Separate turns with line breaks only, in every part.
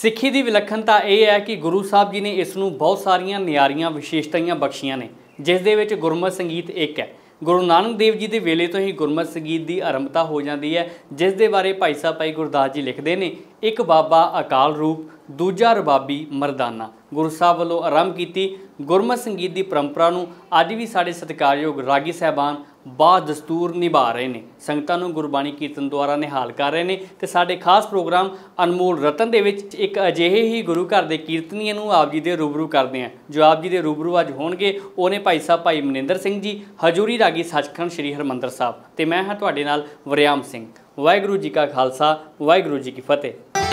ਸਿੱਖੀ ਦੀ ਵਿਲੱਖਣਤਾ ਇਹ ਹੈ ਕਿ ਗੁਰੂ ਸਾਹਿਬ ਜੀ ਨੇ ਇਸ ਨੂੰ ਬਹੁਤ ਸਾਰੀਆਂ ਨਿਆਰੀਆਂ ਵਿਸ਼ੇਸ਼ਤਾਵਾਂ ਬਖਸ਼ੀਆਂ ਨੇ, ਜਿਸ ਦੇ ਵਿੱਚ ਗੁਰਮਤਿ ਸੰਗੀਤ ਇੱਕ ਹੈ। ਗੁਰੂ ਨਾਨਕ ਦੇਵ ਜੀ ਦੇ ਵੇਲੇ ਤੋਂ ਹੀ ਗੁਰਮਤਿ ਸੰਗੀਤ ਦੀ ਆਰੰਭਤਾ ਹੋ ਜਾਂਦੀ ਹੈ, ਜਿਸ ਦੇ ਬਾਰੇ ਭਾਈ ਸਾਹਿਬ ਭਾਈ ਗੁਰਦਾਸ ਜੀ ਲਿਖਦੇ ਨੇ, ਇੱਕ ਬਾਬਾ ਅਕਾਲ ਰੂਪ, ਦੂਜਾ ਰਬਾਬੀ ਮਰਦਾਨਾ। ਗੁਰੂ ਸਾਹਿਬ ਵੱਲੋਂ ਆਰੰਭ ਕੀਤੀ ਗੁਰਮਤਿ ਸੰਗੀਤ ਦੀ ਪਰੰਪਰਾ ਨੂੰ ਅੱਜ ਵੀ ਸਾਡੇ ਸਤਿਕਾਰਯੋਗ ਰਾਗੀ ਸਾਹਿਬਾਨ ਦਸਤੂਰ ਨਿਭਾ ਰਹੇ ਨੇ, ਸੰਗਤਾਂ ਨੂੰ ਗੁਰਬਾਣੀ ਕੀਰਤਨ ਦੁਆਰਾ ਨਿਹਾਲ ਕਰ ਰਹੇ ਨੇ। ਤੇ ਸਾਡੇ ਖਾਸ ਪ੍ਰੋਗਰਾਮ ਅਨਮੋਲ ਰਤਨ ਦੇ ਵਿੱਚ ਇੱਕ ਅਜਿਹੇ ਹੀ ਗੁਰੂ ਘਰ ਦੇ ਕੀਰਤਨੀਏ ਨੂੰ ਆਪ ਜੀ ਦੇ ਰੂਬਰੂ ਕਰਦੇ ਹਾਂ। ਜੋ ਆਪ ਜੀ ਦੇ ਰੂਬਰੂ ਅੱਜ ਹੋਣਗੇ ਉਹ ਨੇ ਭਾਈ ਸਾਹਿਬ ਭਾਈ ਮਨਿੰਦਰ ਸਿੰਘ ਜੀ, ਹਜ਼ੂਰੀ ਰਾਗੀ ਸੱਚਖੰਡ ਸ੍ਰੀ ਹਰਿਮੰਦਰ ਸਾਹਿਬ, ਤੇ ਮੈਂ ਹਾਂ ਤੁਹਾਡੇ ਨਾਲ ਵਰਿਆਮ ਸਿੰਘ। ਵਾਹਿਗੁਰੂ ਜੀ ਕਾ ਖਾਲਸਾ, ਵਾਹਿਗੁਰੂ ਜੀ ਕੀ ਫਤਿਹ।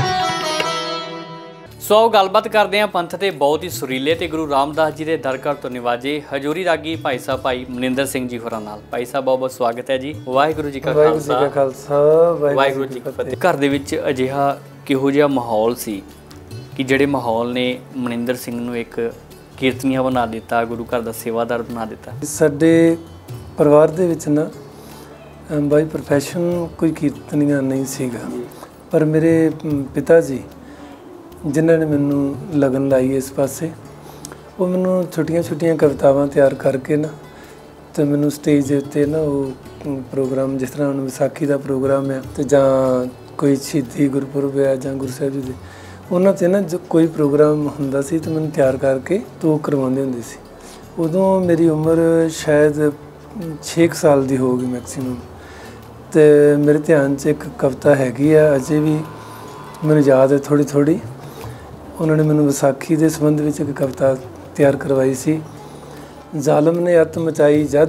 ਸੋ ਗੱਲਬਾਤ ਕਰਦੇ हैं पंथ के बहुत ही सुरीले ते गुरु रामदास जी के दर घर तो निवाजे हजूरी रागी भाई साहब भाई मनिंदर सिंह जी होरां नाल। भाई साहब बहुत बहुत स्वागत है जी। वाहिगुरू जी का खालसा, वाहिगुरू जी की फतेह। घर दे विच अजिहा किहो जिहा माहौल सी कि जिहड़े माहौल ने मनिंदर सिंह नूं एक कीर्तनीया बना दिता, गुरु घर दा सेवादार बना दिता।
साडे परिवार दे विच ना बाई प्रोफैशन कोई कीर्तनीया नहीं सीगा, पर मेरे पिता जी जिन्हों ने मैनू लगन लाई इस पासे, वो मैनू छोटिया कवितावां तैयार करके ना तो मैनू स्टेज के उत्ते ना वो प्रोग्राम जिस तरह हुण विसाखी का प्रोग्राम है तो जां कोई शहीदी गुरपुरब है जां गुरु साहिब जी दे उन्हां ते ना जो कोई प्रोग्राम हुंदा सी तो मैनू तैयार करके तो करवाउंदे हुंदे सी। उदों मेरी उम्र शायद 6 साल की हो गई मैक्सीमम, तो मेरे ध्यान च एक कविता हैगी है अजे भी मैनू याद है थोड़ी थोड़ी। उन्होंने मैनू विसाखी के संबंध में एक कविता तैयार करवाई सी। जालम ने अत मचाई जद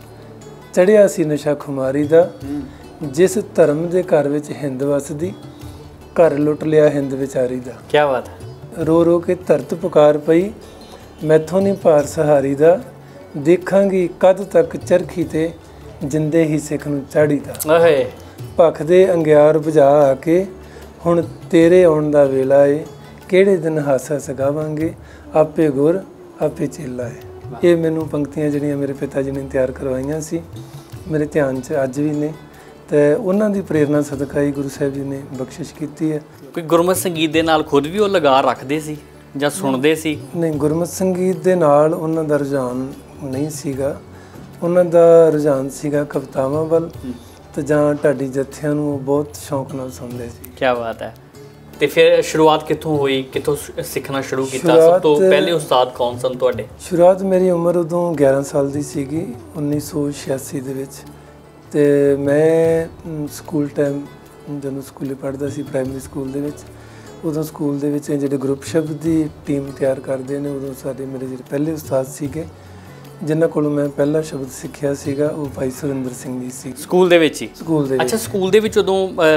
चढ़िया सी नशा खुमारी दा, जिस धर्म के घर में हिंद वसदी घर लुट लिया हिंद विचारी दा।
क्या बात है।
रो रो के धरत पुकार पई मैथों नहीं भार सहारी दा, देखांगी कद तक चरखी ते जिंदे ही सिख नूं चाढ़ी दा। भख दे अंगियार बुझा आके हुण तेरे आउण दा वेला ए, किहड़े दिन हासा सगावांगे आपे गुर आपे चेला है। ये मैनू पंक्तियां जिहड़ियां मेरे पिता जी ने तैयार करवाइयां सी मेरे ध्यान च अज भी ने, तो उन्हां दी प्रेरणा सदका ही गुरु साहिब जी ने बख्शिश कीती है।
कोई गुरमति संगीत दे नाल खुद भी वो लगा रखदे सी जां सुणदे सी?
नहीं, गुरमति संगीत दे नाल उन्हां दा रुझान नहीं सीगा, उन्हां दा रुझान सीगा कवितावां वल ते जां ढाडी जत्थियां नूं बहुत शौक नाल सुणदे सी।
क्या बात है। ਤੇ ਫਿਰ ਸ਼ੁਰੂਆਤ ਕਿੱਥੋਂ ਹੋਈ, ਕਿੱਥੋਂ ਸਿੱਖਣਾ ਸ਼ੁਰੂ ਕੀਤਾ? ਸਭ ਤੋਂ ਪਹਿਲੇ ਉਸਤਾਦ ਕੌਣ ਸਨ ਤੁਹਾਡੇ?
ਸ਼ੁਰੂਆਤ ਮੇਰੀ ਉਮਰ ਉਦੋਂ 11 ਸਾਲ ਦੀ ਸੀਗੀ 1986 ਦੇ ਵਿੱਚ, ਤੇ ਮੈਂ ਸਕੂਲ ਟਾਈਮ ਜਦੋਂ ਸਕੂਲੇ ਪੜ੍ਹਦਾ ਸੀ ਪ੍ਰਾਇਮਰੀ ਸਕੂਲ ਦੇ ਵਿੱਚ, ਉਦੋਂ ਸਕੂਲ ਦੇ ਵਿੱਚ ਜਿਹੜੇ ਗਰੁੱਪ ਸ਼ਬਦ ਦੀ ਟੀਮ ਤਿਆਰ ਕਰਦੇ ਨੇ, ਉਦੋਂ ਸਾਡੇ ਮੇਰੇ ਜਿਹੜੇ ਪਹਿਲੇ ਉਸਤਾਦ ਸੀਗੇ ਜਿਨ੍ਹਾਂ ਕੋਲੋਂ ਮੈਂ ਪਹਿਲਾ ਸ਼ਬਦ ਸਿੱਖਿਆ ਸੀਗਾ ਉਹ ਭਾਈ ਸੁਰਿੰਦਰ ਸਿੰਘ ਜੀ ਸੀ।
ਸਕੂਲ ਦੇ ਵਿੱਚ ਹੀ?
ਸਕੂਲ ਦੇ ਵਿੱਚ।
ਅੱਛਾ, ਸਕੂਲ ਦੇ ਵਿੱਚ ਉਦੋਂ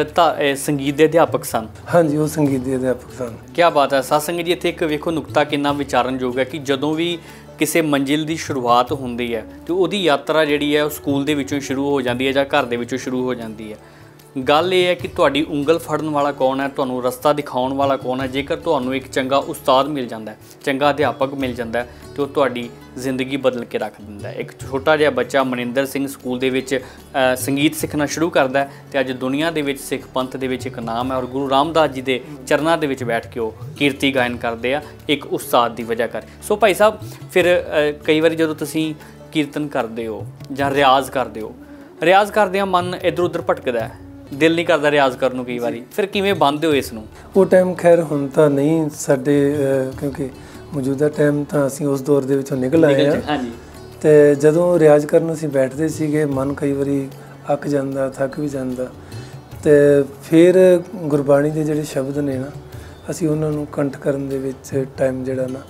ਸੰਗੀਤ ਦੇ ਅਧਿਆਪਕ ਸਨ?
ਹਾਂਜੀ, ਉਹ ਸੰਗੀਤ ਦੇ ਅਧਿਆਪਕ ਸਨ।
ਕੀ ਬਾਤ ਹੈ। ਸਾਧ ਸੰਗਤ ਜੀ, ਇੱਥੇ ਇੱਕ ਵੇਖੋ ਨੁਕਤਾ ਕਿੰਨਾ ਵਿਚਾਰਨਯੋਗ ਹੈ ਕਿ ਜਦੋਂ ਵੀ ਕਿਸੇ ਮੰਜ਼ਿਲ ਦੀ ਸ਼ੁਰੂਆਤ ਹੁੰਦੀ ਹੈ ਤੇ ਉਹਦੀ ਯਾਤਰਾ ਜਿਹੜੀ ਹੈ ਉਹ ਸਕੂਲ ਦੇ ਵਿੱਚੋਂ ਸ਼ੁਰੂ ਹੋ ਜਾਂਦੀ ਹੈ ਜਾਂ ਘਰ ਦੇ ਵਿੱਚੋਂ ਸ਼ੁਰੂ ਹੋ ਜਾਂਦੀ ਹੈ। ਗੱਲ ਇਹ ਹੈ ਕਿ ਤੁਹਾਡੀ ਉਂਗਲ ਫੜਨ ਵਾਲਾ ਕੌਣ ਹੈ, ਤੁਹਾਨੂੰ ਰਸਤਾ ਦਿਖਾਉਣ ਵਾਲਾ ਕੌਣ ਹੈ। ਜੇਕਰ ਤੁਹਾਨੂੰ ਇੱਕ ਚੰਗਾ ਉਸਤਾਦ ਮਿਲ ਜਾਂਦਾ ਹੈ, ਚੰਗਾ ਅਧਿਆਪਕ ਮਿਲ ਜਾਂਦਾ ਹੈ, ਤੇ ਉਹ ਤੁਹਾਡੀ ਜ਼ਿੰਦਗੀ ਬਦਲ ਕੇ ਰੱਖ ਦਿੰਦਾ ਹੈ। ਇੱਕ ਛੋਟਾ ਜਿਹਾ ਬੱਚਾ ਮਨਿੰਦਰ ਸਿੰਘ ਸਕੂਲ ਦੇ ਵਿੱਚ ਸੰਗੀਤ ਸਿੱਖਣਾ ਸ਼ੁਰੂ ਕਰਦਾ ਹੈ ਤੇ ਅੱਜ ਦੁਨੀਆ ਦੇ ਵਿੱਚ ਸਿੱਖ ਪੰਥ ਦੇ ਵਿੱਚ ਇੱਕ ਨਾਮ ਹੈ, ਔਰ ਗੁਰੂ ਰਾਮਦਾਸ ਜੀ ਦੇ ਚਰਨਾਂ ਦੇ ਵਿੱਚ ਬੈਠ ਕੇ ਉਹ ਕੀਰਤੀ ਗਾਇਨ ਕਰਦੇ ਆ ਇੱਕ ਉਸਤਾਦ ਦੀ ਵਜ੍ਹਾ ਕਰ। ਸੋ ਭਾਈ ਸਾਹਿਬ, ਫਿਰ ਕਈ ਵਾਰੀ ਜਦੋਂ ਤੁਸੀਂ ਕੀਰਤਨ ਕਰਦੇ ਹੋ ਜਾਂ ਰਿਆਜ਼ ਕਰਦੇ ਹੋ, ਰਿਆਜ਼ ਕਰਦਿਆਂ ਮਨ ਇੱਧਰ ਉੱਧਰ ਭਟਕਦਾ ਹੈ, ਦਿਲ ਨਹੀਂ ਕਰਦਾ ਰਿਆਜ਼ ਕਰਨ ਨੂੰ ਕਈ ਵਾਰੀ, ਫਿਰ ਕਿਵੇਂ ਬੰਨ੍ਹਦੇ ਹੋ ਇਸ ਨੂੰ?
ਉਹ ਟਾਈਮ ਖੈਰ ਹੁਣ ਤਾਂ ਨਹੀਂ ਸਾਡੇ, ਕਿਉਂਕਿ ਮੌਜੂਦਾ ਟਾਈਮ ਤਾਂ ਅਸੀਂ ਉਸ ਦੌਰ ਦੇ ਵਿੱਚੋਂ ਨਿਕਲ ਆਏ ਹਾਂ।
ਹਾਂਜੀ।
ਅਤੇ ਜਦੋਂ ਰਿਆਜ਼ ਕਰਨ ਅਸੀਂ ਬੈਠਦੇ ਸੀਗੇ ਮਨ ਕਈ ਵਾਰੀ ਅੱਕ ਜਾਂਦਾ, ਥੱਕ ਵੀ ਜਾਂਦਾ, ਅਤੇ ਫਿਰ ਗੁਰਬਾਣੀ ਦੇ ਜਿਹੜੇ ਸ਼ਬਦ ਨੇ ਨਾ ਅਸੀਂ ਉਹਨਾਂ ਨੂੰ ਕੰਠ ਕਰਨ ਦੇ ਵਿੱਚ ਟਾਈਮ ਜਿਹੜਾ ਨਾ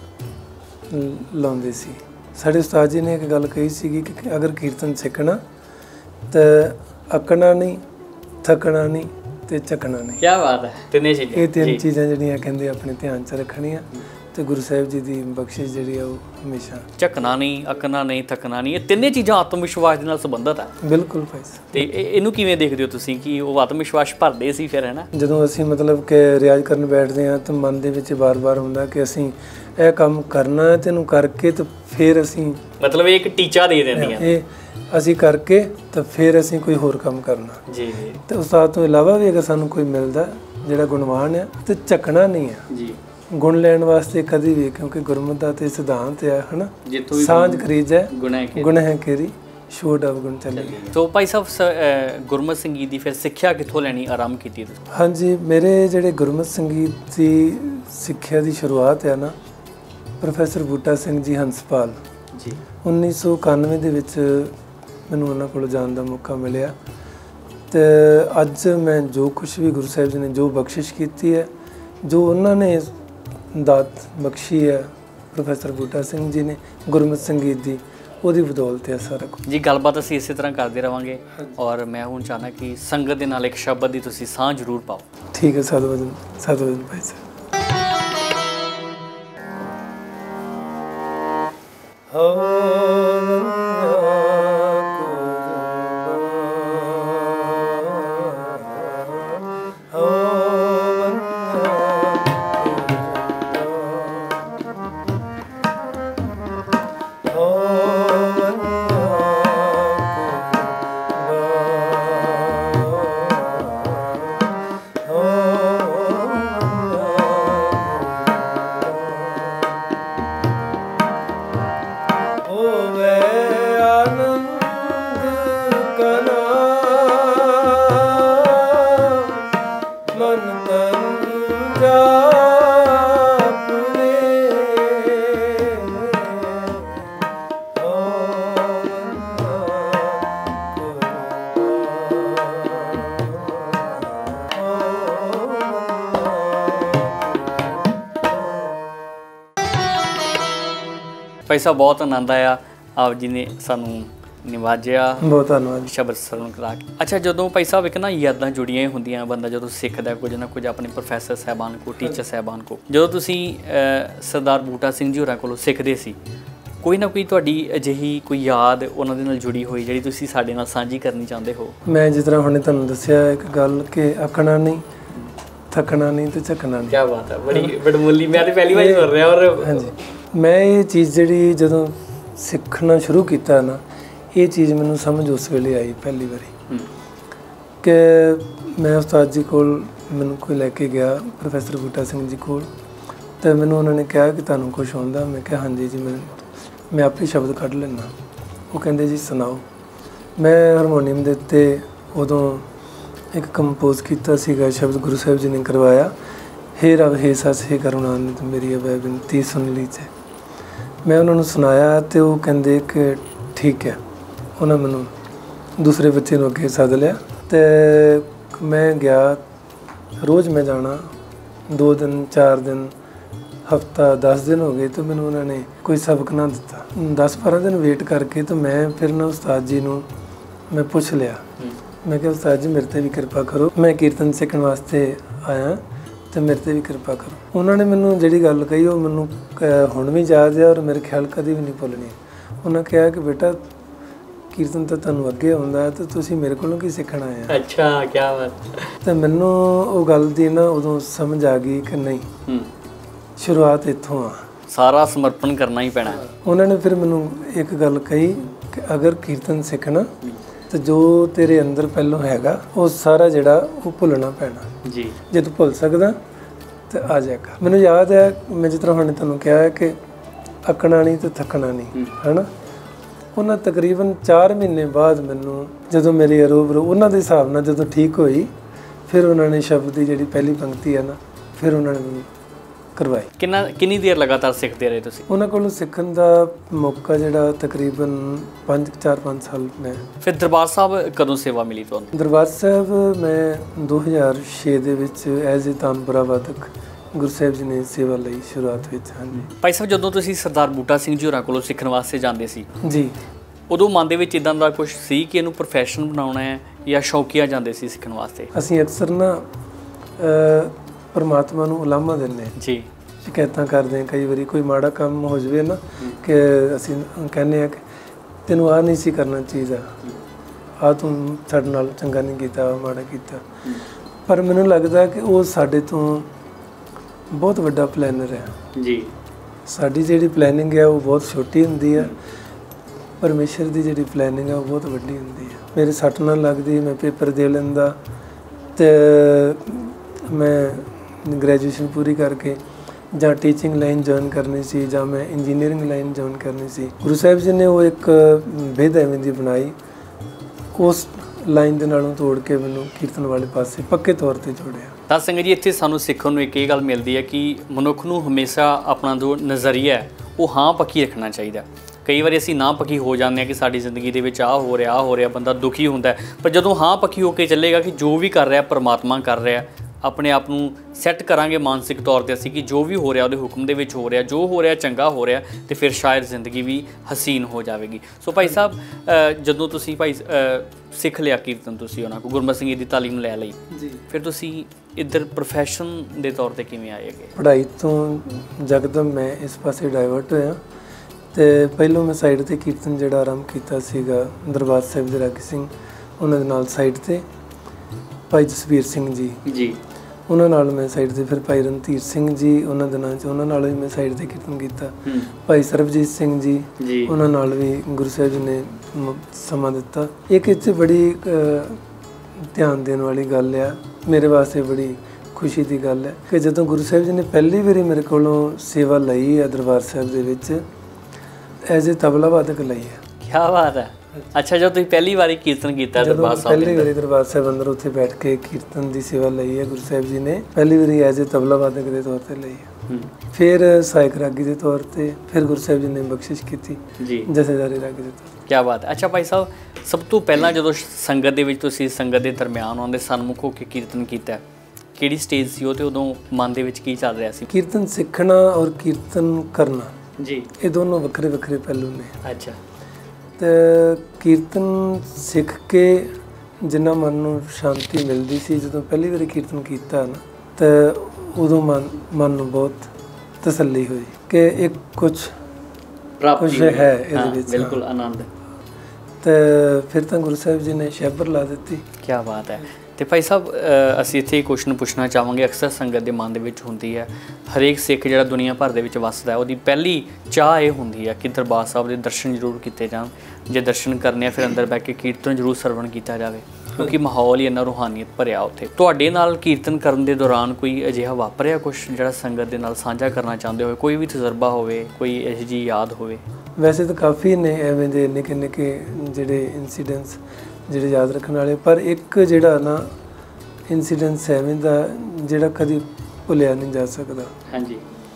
ਲਾਉਂਦੇ ਸੀ। ਸਾਡੇ ਉਸਤਾਦ ਜੀ ਨੇ ਇੱਕ ਗੱਲ ਕਹੀ ਸੀਗੀ ਕਿ ਅਗਰ ਕੀਰਤਨ ਸਿੱਖਣਾ ਤਾਂ ਅੱਕਣਾ ਨਹੀਂ, ਥੱਕਣਾ ਨਹੀਂ ਤੇ ਚੱਕਣਾ ਨਹੀਂ।
ਕੀ ਬਾਤ ਹੈ। ਤਿੰਨੇ ਚੀਜ਼ਾਂ,
ਇਹ ਤਿੰਨ ਚੀਜ਼ਾਂ ਜਿਹੜੀਆਂ ਕਹਿੰਦੇ ਆਪਣੇ ਧਿਆਨ 'ਚ ਰੱਖਣੀਆਂ, ਤੇ ਗੁਰੂ ਸਾਹਿਬ ਜੀ ਦੀ ਬਖਸ਼ਿਸ਼ ਜਿਹੜੀ ਆ ਉਹ ਹਮੇਸ਼ਾ
ਝੱਕਣਾ ਨਹੀਂ, ਅੱਕਣਾ ਨਹੀਂ, ਥੱਕਣਾ ਨਹੀਂ, ਇਹ ਤਿੰਨੇ ਚੀਜ਼ਾਂ ਆਤਮ ਵਿਸ਼ਵਾਸ ਦੇ ਨਾਲ ਸੰਬੰਧਿਤ ਹੈ।
ਬਿਲਕੁਲ ਭਾਈ ਸਾਹਿਬ।
ਤੇ ਇਹਨੂੰ ਕਿਵੇਂ ਦੇਖਦੇ ਹੋ ਤੁਸੀਂ ਕਿ ਉਹ ਆਤਮ ਵਿਸ਼ਵਾਸ ਭਰਦੇ ਸੀ ਫਿਰ, ਹੈ ਨਾ?
ਜਦੋਂ ਅਸੀਂ ਮਤਲਬ ਕਿ ਰਿਆਜ਼ ਕਰਨ ਬੈਠਦੇ ਹਾਂ ਤਾਂ ਮਨ ਦੇ ਵਿੱਚ ਵਾਰ-ਵਾਰ ਹੁੰਦਾ ਕਿ ਅਸੀਂ ਇਹ ਕੰਮ ਕਰਨਾ ਹੈ, ਤੇ ਇਹਨੂੰ ਕਰਕੇ ਤੇ ਫਿਰ ਅਸੀਂ
ਮਤਲਬ ਇਹ ਇੱਕ ਟੀਚਾ ਦੇ ਦਿੰਦੀਆਂ
ਇਹ ਅਸੀਂ ਕਰਕੇ ਤਾਂ ਫਿਰ ਅਸੀਂ ਕੋਈ ਹੋਰ ਕੰਮ ਕਰਨਾ।
ਜੀ ਜੀ।
ਤੇ ਉਸਤਾਦ ਤੋਂ ਇਲਾਵਾ ਵੀ ਅਗਰ ਸਾਨੂੰ ਕੋਈ ਮਿਲਦਾ ਜਿਹੜਾ ਗੁਣਵਾਨ ਆ ਤੇ ਝਕਣਾ ਨਹੀਂ ਆ
ਜੀ।
ਗੁਣ ਲੈਣ ਵਾਸਤੇ ਕਦੀ ਵੀ, ਕਿਉਂਕਿ ਗੁਰਮਤਿ ਦਾ ਤੇ ਸਿਧਾਂਤ ਆ ਹਨਾ, ਸਾਂਝ ਕਰੀਜੈ ਗੁਣ ਹੈ ਕੇਰੀ ਛੋੜ ਅਵਗੁਣ ਚੱਲੀ।
ਸੋ ਭਾਈ ਸਾਹਿਬ ਗੁਰਮਤਿ ਸੰਗੀਤ ਦੀ ਫਿਰ ਸਿੱਖਿਆ ਕਿੱਥੋਂ ਲੈਣੀ ਆਰੰਭ ਕੀਤੀ ਤੁਸੀਂ?
ਹਾਂਜੀ, ਮੇਰੇ ਜਿਹੜੇ ਗੁਰਮਤਿ ਸੰਗੀਤ ਦੀ ਸਿੱਖਿਆ ਦੀ ਸ਼ੁਰੂਆਤ ਹੈ ਨਾ, ਪ੍ਰੋਫੈਸਰ ਬੂਟਾ ਸਿੰਘ ਜੀ ਹੰਸਪਾਲ
ਜੀ
1991 ਦੇ ਵਿੱਚ ਮੈਨੂੰ ਉਹਨਾਂ ਕੋਲ ਜਾਣ ਦਾ ਮੌਕਾ ਮਿਲਿਆ। ਤੇ ਅੱਜ ਮੈਂ ਜੋ ਕੁਛ ਵੀ ਗੁਰੂ ਸਾਹਿਬ ਜੀ ਨੇ ਜੋ ਬਖਸ਼ਿਸ਼ ਕੀਤੀ ਹੈ, ਜੋ ਉਹਨਾਂ ਨੇ ਦਾਤ ਬਖਸ਼ੀ ਹੈ ਪ੍ਰੋਫੈਸਰ ਬੂਟਾ ਸਿੰਘ ਜੀ ਨੇ ਗੁਰਮਤਿ ਸੰਗੀਤ ਦੀ, ਉਹਦੀ ਬਦੌਲਤ ਹੈ ਸਾਰਾ ਕੁਝ
ਜੀ। ਗੱਲਬਾਤ ਅਸੀਂ ਇਸੇ ਤਰ੍ਹਾਂ ਕਰਦੇ ਰਵਾਂਗੇ ਔਰ ਮੈਂ ਹੁਣ ਚਾਹਨਾ ਕਿ ਸੰਗਤ ਦੇ ਨਾਲ ਇੱਕ ਸ਼ਬਦ ਦੀ ਤੁਸੀਂ ਸਾਂਝ ਜ਼ਰੂਰ ਪਾਓ।
ਠੀਕ ਹੈ। ਸਾਧੂ ਵਜਨ ਭਾਈ ਸਾਹਿਬ।
ਭਾਈ ਸਾਹਿਬ ਬਹੁਤ ਆਨੰਦ ਆਇਆ, ਆਪ ਜੀ ਨੇ ਸਾਨੂੰ ਨਿਵਾਜਿਆ,
ਬਹੁਤ ਧੰਨਵਾਦ।
ਸ਼ਬਦ ਸਰਵਣ ਕਰਾ ਕੇ। ਅੱਛਾ, ਜਦੋਂ ਭਾਈ ਸਾਹਿਬ ਇੱਕ ਨਾ ਯਾਦਾਂ ਜੁੜੀਆਂ ਹੁੰਦੀਆਂ, ਬੰਦਾ ਜਦੋਂ ਸਿੱਖਦਾ ਕੁਝ ਨਾ ਕੁਝ ਆਪਣੇ ਪ੍ਰੋਫੈਸਰ ਸਾਹਿਬਾਨ ਕੋ, ਟੀਚਰ ਸਾਹਿਬਾਨ ਕੋ, ਜਦੋਂ ਤੁਸੀਂ ਸਰਦਾਰ ਬੂਟਾ ਸਿੰਘ ਜੀ ਹੋਰਾਂ ਕੋਲੋਂ ਸਿੱਖਦੇ ਸੀ, ਕੋਈ ਨਾ ਕੋਈ ਤੁਹਾਡੀ ਅਜਿਹੀ ਕੋਈ ਯਾਦ ਉਹਨਾਂ ਦੇ ਨਾਲ ਜੁੜੀ ਹੋਈ ਜਿਹੜੀ ਤੁਸੀਂ ਸਾਡੇ ਨਾਲ ਸਾਂਝੀ ਕਰਨੀ ਚਾਹੁੰਦੇ ਹੋ? ਮੈਂ
ਜਿਸ ਤਰ੍ਹਾਂ ਹੁਣੇ ਤੁਹਾਨੂੰ ਦੱਸਿਆ ਇੱਕ ਗੱਲ ਕਿ ਆਕਣਾ ਨਹੀਂ, ਥੱਕਣਾ ਨਹੀਂ ਤੇ ਝਕਣਾ ਨਹੀਂ।
ਕੀ ਬਾਤ ਹੈ, ਬੜੀ ਬੜਮੁੱਲੀ। ਮੈਂ ਤਾਂ ਪਹਿਲੀ ਵਾਰ ਸੁਣ ਰਿਹਾ। ਔਰ
ਹਾਂਜੀ, ਮੈਂ ਇਹ ਚੀਜ਼ ਜਿਹੜੀ ਜਦੋਂ ਸਿੱਖਣਾ ਸ਼ੁਰੂ ਕੀਤਾ ਨਾ, ਇਹ ਚੀਜ਼ ਮੈਨੂੰ ਸਮਝ ਉਸ ਵੇਲੇ ਆਈ ਪਹਿਲੀ ਵਾਰੀ ਕਿ ਮੈਂ ਉਸਤਾਦ ਜੀ ਕੋਲ, ਮੈਨੂੰ ਕੋਈ ਲੈ ਕੇ ਗਿਆ ਪ੍ਰੋਫੈਸਰ ਬੂਟਾ ਸਿੰਘ ਜੀ ਕੋਲ, ਅਤੇ ਮੈਨੂੰ ਉਹਨਾਂ ਨੇ ਕਿਹਾ ਕਿ ਤੁਹਾਨੂੰ ਕੁਛ ਆਉਂਦਾ? ਮੈਂ ਕਿਹਾ ਹਾਂਜੀ ਜੀ, ਮੈਂ ਆਪੇ ਸ਼ਬਦ ਕੱਢ ਲੈਂਦਾ। ਉਹ ਕਹਿੰਦੇ ਜੀ ਸੁਣਾਓ। ਮੈਂ ਹਾਰਮੋਨੀਅਮ ਦੇ ਉੱਤੇ ਉਦੋਂ ਇੱਕ ਕੰਪੋਜ਼ ਕੀਤਾ ਸੀਗਾ ਸ਼ਬਦ, ਗੁਰੂ ਸਾਹਿਬ ਜੀ ਨੇ ਕਰਵਾਇਆ, ਹੇ ਰਬ ਹੇ ਸੱਚ ਹੇ ਕਰੁਣਾ ਨਿਤ ਮੇਰੀ ਅਬੈ ਬਿਨਤੀ ਸੁਣ ਲਈ। ਮੈਂ ਉਹਨਾਂ ਨੂੰ ਸੁਣਾਇਆ ਅਤੇ ਉਹ ਕਹਿੰਦੇ ਕਿ ਠੀਕ ਹੈ। ਉਹਨਾਂ ਮੈਨੂੰ ਦੂਸਰੇ ਬੱਚੇ ਨੂੰ ਅੱਗੇ ਸੱਦ ਲਿਆ ਅਤੇ ਮੈਂ ਗਿਆ। ਰੋਜ਼ ਮੈਂ ਜਾਣਾ, 2 ਦਿਨ 4 ਦਿਨ, ਹਫ਼ਤਾ 10 ਦਿਨ ਹੋ ਗਏ ਤਾਂ ਮੈਨੂੰ ਉਹਨਾਂ ਨੇ ਕੋਈ ਸਬਕ ਨਾ ਦਿੱਤਾ। 10-12 ਦਿਨ ਵੇਟ ਕਰਕੇ ਤਾਂ ਮੈਂ ਫਿਰ ਨਾ ਉਸਤਾਦ ਜੀ ਨੂੰ ਮੈਂ ਪੁੱਛ ਲਿਆ। ਮੈਂ ਕਿਹਾ ਉਸਤਾਦ ਜੀ ਮੇਰੇ 'ਤੇ ਵੀ ਕਿਰਪਾ ਕਰੋ, ਮੈਂ ਕੀਰਤਨ ਸਿੱਖਣ ਵਾਸਤੇ ਆਇਆ ਅਤੇ ਮੇਰੇ 'ਤੇ ਵੀ ਕਿਰਪਾ ਕਰੋ। ਉਹਨਾਂ ਨੇ ਮੈਨੂੰ ਜਿਹੜੀ ਗੱਲ ਕਹੀ ਉਹ ਮੈਨੂੰ ਹੁਣ ਵੀ ਯਾਦ ਹੈ ਔਰ ਮੇਰੇ ਖਿਆਲ ਕਦੇ ਵੀ ਨਹੀਂ ਭੁੱਲਣੀ। ਉਹਨਾਂ ਕਿਹਾ ਕਿ ਬੇਟਾ ਕੀਰਤਨ ਤਾਂ ਤੁਹਾਨੂੰ ਅੱਗੇ ਆਉਂਦਾ ਤੇ ਤੁਸੀਂ ਮੇਰੇ ਕੋਲੋਂ ਕੀ ਸਿੱਖਣਾ ਹੈ?
ਅੱਛਾ, ਕੀ ਬਾਤ।
ਤੇ ਮੈਨੂੰ ਉਹ ਗੱਲ ਦੀ ਨਾ ਉਦੋਂ ਸਮਝ ਆ ਗਈ ਕਿ ਨਹੀਂ, ਸ਼ੁਰੂਆਤ ਇੱਥੋਂ ਆ, ਸਾਰਾ
ਸਮਰਪਣ ਕਰਨਾ ਹੀ ਪੈਣਾ।
ਉਹਨਾਂ ਨੇ ਫਿਰ ਮੈਨੂੰ ਇੱਕ ਗੱਲ ਕਹੀ ਕਿ ਅਗਰ ਕੀਰਤਨ ਸਿੱਖਣਾ ਤੇ ਜੋ ਤੇਰੇ ਅੰਦਰ ਪਹਿਲੋਂ ਹੈਗਾ ਉਹ ਸਾਰਾ ਜਿਹੜਾ ਉਹ ਭੁੱਲਣਾ ਪੈਣਾ ਜੀ। ਜੇ ਤੂੰ ਭੁੱਲ ਸਕਦਾ ਤੇ ਆ ਜਾਏਗਾ। ਮੈਨੂੰ ਯਾਦ ਹੈ, ਮੈਂ ਜਿਸ ਤਰ੍ਹਾਂ ਹੁਣੇ ਤੁਹਾਨੂੰ ਕਿਹਾ ਹੈ ਕਿ ਅੱਕਣਾ ਨਹੀਂ ਤੇ ਥੱਕਣਾ ਨਹੀਂ, ਹੈ ਨਾ। ਉਹਨਾਂ ਤਕਰੀਬਨ 4 ਮਹੀਨੇ ਬਾਅਦ ਮੈਨੂੰ ਜਦੋਂ ਮੇਰੀ ਅਰੋਬਰੋ ਉਹਨਾਂ ਦੇ ਹਿਸਾਬ ਨਾਲ ਜਦੋਂ ਠੀਕ ਹੋਈ, ਫਿਰ ਉਹਨਾਂ ਨੇ ਸ਼ਬਦ ਦੀ ਜਿਹੜੀ ਪਹਿਲੀ ਪੰਕਤੀ ਹੈ ਨਾ, ਫਿਰ ਉਹਨਾਂ ਨੇ ਮੈਨੂੰ ਕਰਵਾਈ।
ਕਿੰਨੀ ਦੇਰ ਲਗਾਤਾਰ ਸਿੱਖਦੇ ਰਹੇ ਤੁਸੀਂ?
ਉਹਨਾਂ ਕੋਲੋਂ ਸਿੱਖਣ ਦਾ ਮੌਕਾ ਜਿਹੜਾ ਤਕਰੀਬਨ 4-5 ਸਾਲ ਮੈਂ।
ਫਿਰ ਦਰਬਾਰ ਸਾਹਿਬ ਕਦੋਂ ਸੇਵਾ ਮਿਲੀ ਤੁਹਾਨੂੰ?
ਦਰਬਾਰ ਸਾਹਿਬ ਮੈਂ 2006 ਦੇ ਵਿੱਚ ਐਜ਼ ਏ ਤਾਨਪੁਰਾ ਵਾਦਕ ਗੁਰੂ ਸਾਹਿਬ ਜੀ ਨੇ ਸੇਵਾ ਲਈ ਸ਼ੁਰੂਆਤ ਵਿੱਚ। ਹਾਂਜੀ
ਭਾਈ ਸਾਹਿਬ, ਜਦੋਂ ਤੁਸੀਂ ਸਰਦਾਰ ਬੂਟਾ ਸਿੰਘ ਜੀ ਹੋਰਾਂ ਕੋਲੋਂ ਸਿੱਖਣ ਵਾਸਤੇ ਜਾਂਦੇ ਸੀ
ਜੀ,
ਉਦੋਂ ਮਨ ਦੇ ਵਿੱਚ ਇਦਾਂ ਦਾ ਕੁਝ ਸੀ ਕਿ ਇਹਨੂੰ ਪ੍ਰੋਫੈਸ਼ਨ ਬਣਾਉਣਾ ਹੈ ਜਾਂ ਸ਼ੌਕੀਆ ਜਾਂਦੇ ਸੀ ਸਿੱਖਣ ਵਾਸਤੇ?
ਅਸੀਂ ਅਕਸਰ ਨਾ ਪਰਮਾਤਮਾ ਨੂੰ ਉਲਾਮਾ ਦਿੰਦੇ
ਜੀ,
ਸ਼ਿਕਾਇਤਾਂ ਕਰਦੇ ਹਾਂ। ਕਈ ਵਾਰੀ ਕੋਈ ਮਾੜਾ ਕੰਮ ਹੋ ਜਾਵੇ ਨਾ ਕਿ ਅਸੀਂ ਕਹਿੰਦੇ ਹਾਂ ਕਿ ਤੈਨੂੰ ਆਹ ਨਹੀਂ ਸੀ ਕਰਨਾ ਚਾਹੀਦਾ, ਆਹ ਤੂੰ ਸਾਡੇ ਨਾਲ ਚੰਗਾ ਨਹੀਂ ਕੀਤਾ, ਮਾੜਾ ਕੀਤਾ। ਪਰ ਮੈਨੂੰ ਲੱਗਦਾ ਕਿ ਉਹ ਸਾਡੇ ਤੋਂ ਬਹੁਤ ਵੱਡਾ ਪਲੈਨਰ ਹੈ
ਜੀ।
ਸਾਡੀ ਜਿਹੜੀ ਪਲੈਨਿੰਗ ਹੈ ਉਹ ਬਹੁਤ ਛੋਟੀ ਹੁੰਦੀ ਹੈ, ਪਰਮੇਸ਼ਰ ਦੀ ਜਿਹੜੀ ਪਲੈਨਿੰਗ ਹੈ ਉਹ ਬਹੁਤ ਵੱਡੀ ਹੁੰਦੀ ਹੈ। ਮੇਰੇ ਸੱਟ ਨਾਲ ਲੱਗਦੀ, ਮੈਂ ਪੇਪਰ ਦੇ ਲੈਂਦਾ ਅਤੇ मैं ग्रैजुएशन पूरी करके ਜਾਂ ਟੀਚਿੰਗ ਲਾਈਨ ਜੁਆਇਨ ਕਰਨੀ ਸੀ ਜਾਂ ਮੈਂ ਇੰਜੀਨੀਅਰਿੰਗ ਲਾਈਨ ਜੁਆਇਨ ਕਰਨੀ ਸੀ, ਗੁਰੂ ਸਾਹਿਬ ਜੀ ਨੇ ਉਹ ਇੱਕ ਵਿਧ ਐਵੇਂ ਦੀ ਬਣਾਈ, ਉਸ ਲਾਈਨ ਦੇ ਨਾਲੋਂ ਤੋੜ ਕੇ ਮੈਨੂੰ ਕੀਰਤਨ ਵਾਲੇ ਪਾਸੇ ਪੱਕੇ ਤੌਰ ਤੇ ਜੋੜਿਆ।
ਤਾਂ ਸਿੰਘ ਜੀ ਇੱਥੇ ਸਾਨੂੰ ਸਿੱਖਣ ਨੂੰ ਇੱਕ ਇਹ ਗੱਲ ਮਿਲਦੀ ਹੈ ਕਿ ਮਨੁੱਖ ਨੂੰ ਹਮੇਸ਼ਾ ਆਪਣਾ ਜੋ ਨਜ਼ਰੀਆ ਹੈ ਉਹ ਹਾਂ ਪੱਕੀ ਰੱਖਣਾ ਚਾਹੀਦਾ। ਕਈ ਵਾਰੀ ਅਸੀਂ ਨਾ ਪੱਕੀ ਹੋ ਜਾਂਦੇ ਹਾਂ ਕਿ ਸਾਡੀ ਜ਼ਿੰਦਗੀ ਦੇ ਵਿੱਚ ਆਹ ਹੋ ਰਿਹਾ ਬੰਦਾ ਦੁਖੀ ਹੁੰਦਾ, ਪਰ ਜਦੋਂ ਹਾਂ ਪੱਕੀ ਹੋ ਕੇ ਚੱਲੇਗਾ ਕਿ ਜੋ ਵੀ ਕਰ ਰਿਹਾ ਪਰਮਾਤਮਾ ਕਰ ਰਿਹਾ, ਆਪਣੇ ਆਪ ਨੂੰ ਸੈੱਟ ਕਰਾਂਗੇ ਮਾਨਸਿਕ ਤੌਰ 'ਤੇ ਅਸੀਂ ਕਿ ਜੋ ਵੀ ਹੋ ਰਿਹਾ ਉਹਦੇ ਹੁਕਮ ਦੇ ਵਿੱਚ ਹੋ ਰਿਹਾ, ਜੋ ਹੋ ਰਿਹਾ ਚੰਗਾ ਹੋ ਰਿਹਾ, ਅਤੇ ਫਿਰ ਸ਼ਾਇਦ ਜ਼ਿੰਦਗੀ ਵੀ ਹਸੀਨ ਹੋ ਜਾਵੇਗੀ। ਸੋ ਭਾਈ ਸਾਹਿਬ, ਜਦੋਂ ਤੁਸੀਂ ਭਾਈ ਸਿੱਖ ਲਿਆ ਕੀਰਤਨ, ਤੁਸੀਂ ਉਹਨਾਂ ਕੋਲ ਗੁਰਮਤਿ ਸਿੰਘ ਦੀ ਤਾਲੀਮ ਲੈ ਲਈ ਜੀ, ਫਿਰ ਤੁਸੀਂ ਇੱਧਰ ਪ੍ਰੋਫੈਸ਼ਨ ਦੇ ਤੌਰ 'ਤੇ ਕਿਵੇਂ ਆਏ ਹੈਗੇ?
ਪੜ੍ਹਾਈ ਤੋਂ ਯਕਦਮ ਮੈਂ ਇਸ ਪਾਸੇ ਡਾਇਵਰਟ ਹੋਇਆ, ਅਤੇ ਪਹਿਲੋਂ ਮੈਂ ਸਾਈਡ 'ਤੇ ਕੀਰਤਨ ਜਿਹੜਾ ਆਰੰਭ ਕੀਤਾ ਸੀਗਾ ਦਰਬਾਰ ਸਾਹਿਬ ਦੇ ਰਾਗੀ ਸਿੰਘ ਉਹਨਾਂ ਦੇ ਨਾਲ ਸਾਈਡ 'ਤੇ, ਭਾਈ ਜਸਵੀਰ ਸਿੰਘ ਜੀ ਉਹਨਾਂ ਨਾਲ ਮੈਂ ਸਾਈਡ 'ਤੇ, ਫਿਰ ਭਾਈ ਰਣਧੀਰ ਸਿੰਘ ਜੀ ਉਹਨਾਂ ਦਿਨਾਂ 'ਚ ਉਹਨਾਂ ਨਾਲ ਵੀ ਮੈਂ ਸਾਈਡ 'ਤੇ ਕੀਰਤਨ ਕੀਤਾ, ਭਾਈ ਸਰਬਜੀਤ ਸਿੰਘ ਜੀ ਉਹਨਾਂ ਨਾਲ ਵੀ ਗੁਰੂ ਸਾਹਿਬ ਜੀ ਨੇ ਸਮਾਂ ਦਿੱਤਾ। ਇੱਕ ਇੱਥੇ ਬੜੀ ਧਿਆਨ ਦੇਣ ਵਾਲੀ ਗੱਲ ਆ, ਮੇਰੇ ਵਾਸਤੇ ਬੜੀ ਖੁਸ਼ੀ ਦੀ ਗੱਲ ਹੈ ਕਿ ਜਦੋਂ ਗੁਰੂ ਸਾਹਿਬ ਜੀ ਨੇ ਪਹਿਲੀ ਵਾਰੀ ਮੇਰੇ ਕੋਲੋਂ ਸੇਵਾ ਲਈ ਹੈ ਦਰਬਾਰ ਸਾਹਿਬ ਦੇ ਵਿੱਚ ਐਜ਼ ਏ ਤਬਲਾ ਵਾਦਕ ਲਈ ਹੈ।
ਕੀ ਬਾਤ ਹੈ! ਅੱਛਾ, ਜਦੋਂ ਤੁਸੀਂ ਪਹਿਲੀ ਵਾਰੀ ਕੀਰਤਨ ਕੀਤਾ ਦਰਬਾਰ ਸਾਹਿਬ,
ਪਹਿਲੀ ਵਾਰੀ ਦਰਬਾਰ ਸਾਹਿਬ ਅੰਦਰ ਉੱਥੇ ਬੈਠ ਕੇ ਕੀਰਤਨ ਦੀ ਸੇਵਾ ਲਈ ਹੈ ਗੁਰੂ ਸਾਹਿਬ ਜੀ ਨੇ, ਪਹਿਲੀ ਵਾਰੀ ਐਜ਼ ਏ ਤਬਲਾ ਵਾਦਕ ਦੇ ਤੌਰ 'ਤੇ ਲਈ ਹੈ, ਫਿਰ ਸਹਾਇਕ ਰਾਗੀ ਦੇ ਤੌਰ 'ਤੇ, ਫਿਰ ਗੁਰੂ ਸਾਹਿਬ ਜੀ ਨੇ ਬਖਸ਼ਿਸ਼ ਕੀਤੀ ਜੀ ਜਥੇਦਾਰੀ ਰਾਗੀ ਦੇ ਤੌਰ 'ਤੇ। ਕੀ
ਬਾਤ ਹੈ! ਅੱਛਾ ਭਾਈ ਸਾਹਿਬ, ਸਭ ਤੋਂ ਪਹਿਲਾਂ ਜਦੋਂ ਸੰਗਤ ਦੇ ਵਿੱਚ ਤੁਸੀਂ ਸੰਗਤ ਦੇ ਦਰਮਿਆਨ ਆਉਂਦੇ ਸਨਮੁਖ ਹੋ ਕੇ ਕੀਰਤਨ ਕੀਤਾ, ਕਿਹੜੀ ਸਟੇਜ ਸੀ ਉਹ, ਤੇ ਉਦੋਂ ਮਨ ਦੇ ਵਿੱਚ ਕੀ ਚੱਲ ਰਿਹਾ ਸੀ?
ਕੀਰਤਨ ਸਿੱਖਣਾ ਔਰ ਕੀਰਤਨ ਕਰਨਾ ਜੀ, ਇਹ ਦੋਨੋਂ ਵੱਖਰੇ ਵੱਖਰੇ ਪਹਿਲੂ ਨੇ।
ਅੱਛਾ।
ਅਤੇ ਕੀਰਤਨ ਸਿੱਖ ਕੇ ਜਿੰਨਾ ਮਨ ਨੂੰ ਸ਼ਾਂਤੀ ਮਿਲਦੀ ਸੀ ਜਦੋਂ ਪਹਿਲੀ ਵਾਰੀ ਕੀਰਤਨ ਕੀਤਾ ਨਾ, ਤਾਂ ਉਦੋਂ ਮਨ ਨੂੰ ਬਹੁਤ ਤਸੱਲੀ ਹੋਈ ਕਿ ਇੱਕ ਕੁਛ ਹੈ ਇਹਦੇ ਵਿੱਚ,
ਬਿਲਕੁਲ ਆਨੰਦ।
ਅਤੇ ਫਿਰ ਤਾਂ ਗੁਰੂ ਸਾਹਿਬ ਜੀ ਨੇ ਸ਼ਹਿਬਰ ਲਾ ਦਿੱਤੀ।
ਕੀ ਬਾਤ ਹੈ! ਅਤੇ ਭਾਈ ਸਾਹਿਬ, ਅਸੀਂ ਇੱਥੇ ਕੁਐਸਚਨ ਪੁੱਛਣਾ ਚਾਹਾਂਗੇ, ਅਕਸਰ ਸੰਗਤ ਦੇ ਮਨ ਦੇ ਵਿੱਚ ਹੁੰਦੀ ਹੈ, ਹਰੇਕ ਸਿੱਖ ਜਿਹੜਾ ਦੁਨੀਆ ਭਰ ਦੇ ਵਿੱਚ ਵੱਸਦਾ, ਉਹਦੀ ਪਹਿਲੀ ਚਾਹ ਇਹ ਹੁੰਦੀ ਹੈ ਕਿ ਦਰਬਾਰ ਸਾਹਿਬ ਦੇ ਦਰਸ਼ਨ ਜ਼ਰੂਰ ਕੀਤੇ ਜਾਣ, ਜੇ ਦਰਸ਼ਨ ਕਰਨੇ ਆ ਫਿਰ ਅੰਦਰ ਬਹਿ ਕੇ ਕੀਰਤਨ ਜ਼ਰੂਰ ਸਰਵਣ ਕੀਤਾ ਜਾਵੇ, ਕਿਉਂਕਿ ਮਾਹੌਲ ਹੀ ਇੰਨਾ ਰੂਹਾਨੀਅਤ ਭਰਿਆ ਉੱਥੇ। ਤੁਹਾਡੇ ਨਾਲ ਕੀਰਤਨ ਕਰਨ ਦੇ ਦੌਰਾਨ ਕੋਈ ਅਜਿਹਾ ਵਾਪਰਿਆ ਕੁਛ ਜਿਹੜਾ ਸੰਗਤ ਦੇ ਨਾਲ ਸਾਂਝਾ ਕਰਨਾ ਚਾਹੁੰਦੇ ਹੋਵੇ, ਕੋਈ ਵੀ ਤਜਰਬਾ ਹੋਵੇ, ਕੋਈ ਇਹੋ ਜਿਹੀ ਯਾਦ ਹੋਵੇ?
ਵੈਸੇ ਤਾਂ ਕਾਫੀ ਨੇ ਐਵੇਂ ਦੇ ਨਿੱਕੇ ਨਿੱਕੇ ਜਿਹੜੇ ਇਨਸੀਡੈਂਟਸ ਜਿਹੜੇ ਯਾਦ ਰੱਖਣ ਵਾਲੇ, ਪਰ ਇੱਕ ਜਿਹੜਾ ਨਾ ਇਨਸੀਡੈਂਟਸ ਐਵੇਂ ਦਾ ਜਿਹੜਾ ਕਦੀ ਭੁੱਲਿਆ ਨਹੀਂ ਜਾ ਸਕਦਾ।
ਹਾਂਜੀ।